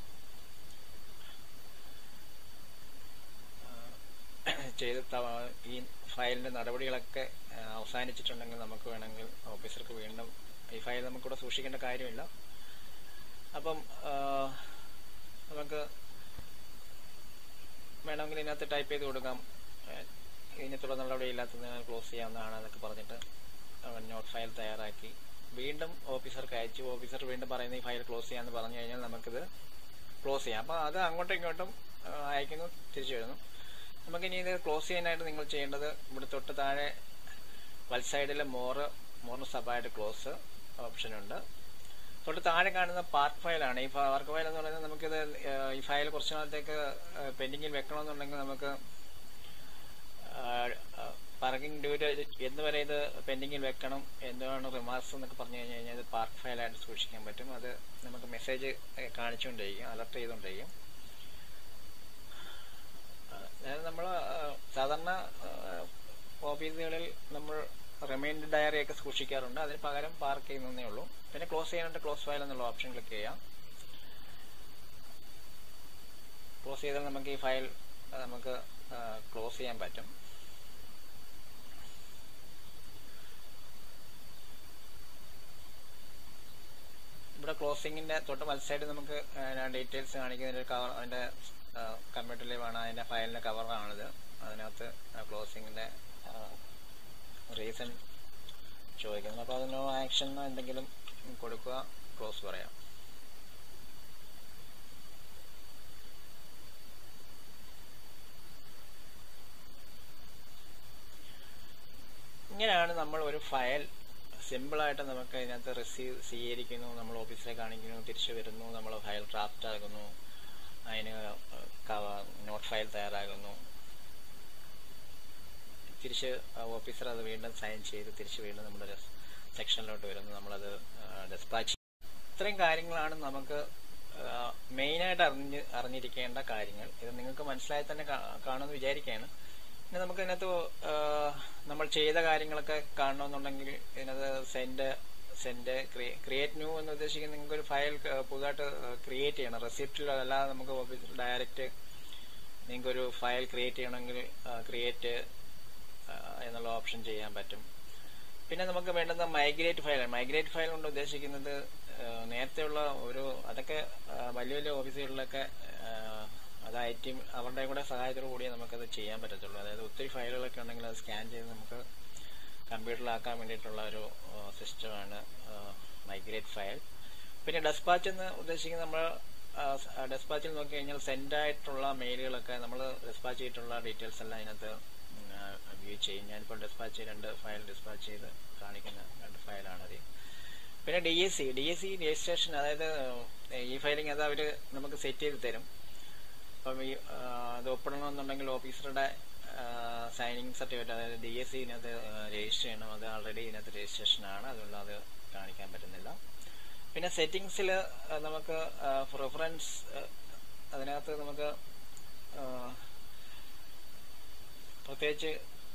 ചെയ്ത് ഈ ഫയലിന്റെ നടപടികളൊക്കെ അവസാനിച്ചിട്ടുണ്ടെങ്കിൽ നമുക്ക് വേണമെങ്കിൽ ഓഫീസർക്ക് വീണ്ടും ഈ ഫയൽ നമുക്കിവിടെ സൂക്ഷിക്കേണ്ട കാര്യമില്ല. അപ്പം നമുക്ക് വേണമെങ്കിൽ ഇതിനകത്ത് ടൈപ്പ് ചെയ്ത് കൊടുക്കാം, ഇതിനെ തുടർന്ന് നടപടിയില്ലാത്തതിനാൽ ക്ലോസ് ചെയ്യാവുന്നതാണ് എന്നൊക്കെ പറഞ്ഞിട്ട് നോട്ട് ഫയൽ തയ്യാറാക്കി വീണ്ടും ഓഫീസർക്ക് അയച്ചു. ഓഫീസർ വീണ്ടും പറയുന്ന ഈ ഫയൽ ക്ലോസ് ചെയ്യാന്ന് പറഞ്ഞു കഴിഞ്ഞാൽ നമുക്കിത് ക്ലോസ് ചെയ്യാം. അപ്പോൾ അത് അങ്ങോട്ടും ഇങ്ങോട്ടും അയക്കുന്നു, തിരിച്ചു വരുന്നു. നമുക്കിനി ഇത് ക്ലോസ് ചെയ്യാനായിട്ട് നിങ്ങൾ ചെയ്യേണ്ടത് ഇവിടെ തൊട്ട് താഴെ വലത് സൈഡിൽ മോർ മോറിന് സബായിട്ട് ക്ലോസ് ഓപ്ഷൻ ഉണ്ട്. തൊട്ട് താഴെ കാണുന്ന പാർക്ക് ഫയലാണ്. ഈ പാർക്ക് ഫയൽ എന്ന് പറയുന്നത് നമുക്കിത് ഈ ഫയൽ കുറച്ച് നാളത്തേക്ക് പെൻഡിങ്ങിൽ വെക്കണമെന്നുണ്ടെങ്കിൽ നമുക്ക് പാർക്കിംഗ് ഡ്യൂട്ടി എന്ന് വരെ ഇത് പെൻഡിങ്ങിൽ വെക്കണം, എന്താണ് റിമാർക്സ് എന്നൊക്കെ പറഞ്ഞു കഴിഞ്ഞ് കഴിഞ്ഞാൽ ഇത് പാർക്ക് ഫയലായിട്ട് സൂക്ഷിക്കാൻ പറ്റും. അത് നമുക്ക് മെസ്സേജ് കാണിച്ചുകൊണ്ടിരിക്കും, അലർട്ട് ചെയ്തുകൊണ്ടിരിക്കും. അതായത് നമ്മൾ സാധാരണ ഓഫീസുകളിൽ നമ്മൾ റിമൈൻഡർ ഡയറി ഒക്കെ സൂക്ഷിക്കാറുണ്ട്, അതിന് പകരം പാർക്ക് ചെയ്യുന്നതേ ഉള്ളൂ. പിന്നെ ക്ലോസ് ചെയ്യാനായിട്ട് ക്ലോസ് ഫയൽ എന്നുള്ള ഓപ്ഷൻ ക്ലിക്ക് ചെയ്യാം. ക്ലോസ് ചെയ്താൽ നമുക്ക് ഈ ഫയൽ നമുക്ക് ക്ലോസ് ചെയ്യാൻ പറ്റും. ഇവിടെ ക്ലോസിങ്ങിന്റെ തൊട്ട് വലത് സൈഡ് നമുക്ക് ഡീറ്റെയിൽസ് കാണിക്കുന്നതിന്റെ കവർ, അതിന്റെ കമ്പ്യൂട്ടറിൽ വേണം അതിന്റെ ഫയലിന്റെ കവറാണിത്. അതിനകത്ത് ക്ലോസിങ്ങിന്റെ റീസൺ ചോദിക്കുന്നു. അപ്പോൾ അതിനോ ആക്ഷൻ എന്തെങ്കിലും കൊടുക്കുക, ക്ലോസ് പറയാം. ഇങ്ങനെയാണ് നമ്മൾ ഒരു ഫയൽ സിമ്പിളായിട്ട് നമുക്ക് ഇതിനകത്ത് റിസീവ് സ്വീകരിക്കുന്നു, നമ്മൾ ഓഫീസിലേക്ക് കാണിക്കുന്നു, തിരിച്ചു വരുന്നു, നമ്മൾ ഫയൽ ഡ്രാഫ്റ്റ് ആകുന്നു, അതിന് നോട്ട് ഫയൽ തയ്യാറാകുന്നു, തിരിച്ച് ഓഫീസർ അത് വീണ്ടും സൈൻ ചെയ്ത് തിരിച്ച് വീണ്ടും നമ്മുടെ സെക്ഷനിലോട്ട് വരുന്നു, നമ്മളത് ഡെസ്പാച്ച്. ഇത്രയും കാര്യങ്ങളാണ് നമുക്ക് മെയിനായിട്ട് അറിഞ്ഞ് അറിഞ്ഞിരിക്കേണ്ട കാര്യങ്ങൾ. ഇത് നിങ്ങൾക്ക് മനസ്സിലായി തന്നെ കാണുമെന്ന് വിചാരിക്കുകയാണ്. പിന്നെ നമുക്ക് ഇതിനകത്ത് നമ്മൾ ചെയ്ത കാര്യങ്ങളൊക്കെ കാണണമെന്നുണ്ടെങ്കിൽ ഇതിനകത്ത് സെൻഡ് സെൻഡ് ക്രിയേറ്റ് ന്യൂ എന്ന് ഉദ്ദേശിക്കുന്നത് നിങ്ങൾക്ക് ഒരു ഫയൽ പുതുതായിട്ട് ക്രിയേറ്റ് ചെയ്യണം. റെസിപ്റ്റിലോ അല്ലാതെ നമുക്ക് ഓഫീസിൽ ഡയറക്റ്റ് നിങ്ങൾക്കൊരു ഫയൽ ക്രിയേറ്റ് ചെയ്യണമെങ്കിൽ ക്രിയേറ്റ് എന്നുള്ള ഓപ്ഷൻ ചെയ്യാൻ പറ്റും. പിന്നെ നമുക്ക് വേണ്ടുന്ന മൈഗ്രേറ്റ് ഫയലാണ്. മൈഗ്രേറ്റ് ഫയൽ കൊണ്ട് ഉദ്ദേശിക്കുന്നത് നേരത്തെയുള്ള ഒരു അതൊക്കെ വലിയ വലിയ ഓഫീസുകളിലൊക്കെ അത് ഐ ടി അവരുടെ കൂടെ സഹായത്തോടു കൂടിയേ നമുക്കത് ചെയ്യാൻ പറ്റത്തുള്ളൂ. അതായത് ഒത്തിരി ഫയലുകളൊക്കെ ഉണ്ടെങ്കിൽ അത് സ്കാൻ ചെയ്ത് നമുക്ക് കമ്പ്യൂട്ടറിലാക്കാൻ വേണ്ടിയിട്ടുള്ള ഒരു സിസ്റ്റമാണ് മൈഗ്രേറ്റ് ഫയൽ. പിന്നെ ഡെസ്പാച്ച് എന്ന് ഉദ്ദേശിക്കുന്നത് നമ്മൾ ഡെസ്പാച്ചിൽ നോക്കി കഴിഞ്ഞാൽ സെൻഡ് ആയിട്ടുള്ള മെയിലുകളൊക്കെ നമ്മൾ ഡെസ്പാച്ച് ചെയ്തിട്ടുള്ള ഡീറ്റെയിൽസ് എല്ലാം അതിനകത്ത് വ്യൂ ചെയ്യും. ഞാനിപ്പോൾ ഡെസ്പാച്ച് രണ്ട് ഫയൽ ഡെസ്പാച്ച് ചെയ്ത് കാണിക്കുന്ന രണ്ട് ഫയലാണത്. പിന്നെ D S C D S C registration, അതായത് ഈ ഫയലിംഗ് അത് അവർ നമുക്ക് സെറ്റ് ചെയ്ത് തരും. അപ്പം ഈ അത് ഒപ്പിടണമെന്നുണ്ടെങ്കിൽ ഓഫീസറുടെ സൈനിങ് സർട്ടിഫിക്കറ്റ്, അതായത് ഡി എസ് സി ഇതിനകത്ത് രജിസ്റ്റർ ചെയ്യണം. അത് ആൾറെഡി ഇതിനകത്ത് രജിസ്ട്രേഷനാണ്, അതുകൊണ്ട് അത് കാണിക്കാൻ പറ്റുന്നില്ല. പിന്നെ സെറ്റിങ്സിൽ നമുക്ക് പ്രിഫറൻസ്, അതിനകത്ത് നമുക്ക് പ്രത്യേകിച്ച്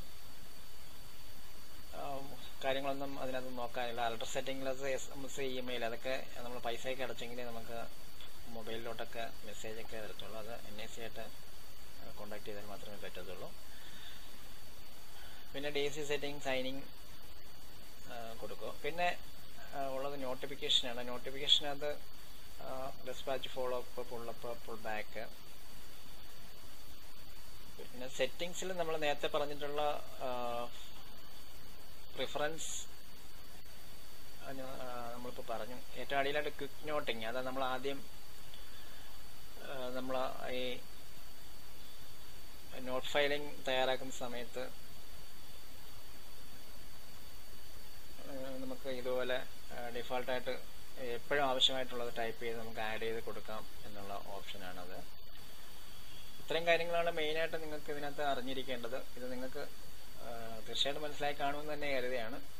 കാര്യങ്ങളൊന്നും അതിനകത്ത് നോക്കാനില്ല. അൾട്ര സെറ്റിംഗിലത് എസ് എം എസ് ഇമെയിൽ അതൊക്കെ നമ്മൾ പൈസയൊക്കെ അടച്ചെങ്കിലേ നമുക്ക് മൊബൈലിലോട്ടൊക്കെ മെസ്സേജൊക്കെ വരത്തുള്ളൂ. അത് എൻ ഐ സി ആയിട്ട് കോണ്ടാക്ട് ചെയ്താൽ മാത്രമേ പറ്റത്തുള്ളൂ. പിന്നെ ഡി സി സെറ്റിംഗ് സൈനിങ് കൊടുക്കുക. പിന്നെ ഉള്ളത് നോട്ടിഫിക്കേഷനാണ്. നോട്ടിഫിക്കേഷനകത്ത് dispatch follow up, pull up, pull back. പിന്നെ സെറ്റിംഗ്സിൽ നമ്മൾ നേരത്തെ പറഞ്ഞിട്ടുള്ള പ്രിഫറൻസ് നമ്മളിപ്പോൾ പറഞ്ഞു. ഏറ്റവും അടിയിലായിട്ട് ക്വിക്ക് നോട്ടിങ്, അതായത് നമ്മൾ ആദ്യം നമ്മൾ ഈ നോട്ട് ഫയലിംഗ് തയ്യാറാക്കുന്ന സമയത്ത് നമുക്ക് ഇതുപോലെ ഡിഫോൾട്ടായിട്ട് എപ്പോഴും ആവശ്യമായിട്ടുള്ളത് ടൈപ്പ് ചെയ്ത് നമുക്ക് ആഡ് ചെയ്ത് കൊടുക്കാം എന്നുള്ള ഓപ്ഷനാണത്. ഇത്രയും കാര്യങ്ങളാണ് മെയിനായിട്ട് നിങ്ങൾക്ക് ഇതിനകത്ത് അറിഞ്ഞിരിക്കേണ്ടത്. ഇത് നിങ്ങൾക്ക് തീർച്ചയായിട്ടും മനസ്സിലായി കാണുമെന്ന് തന്നെ കരുതിയാണ്.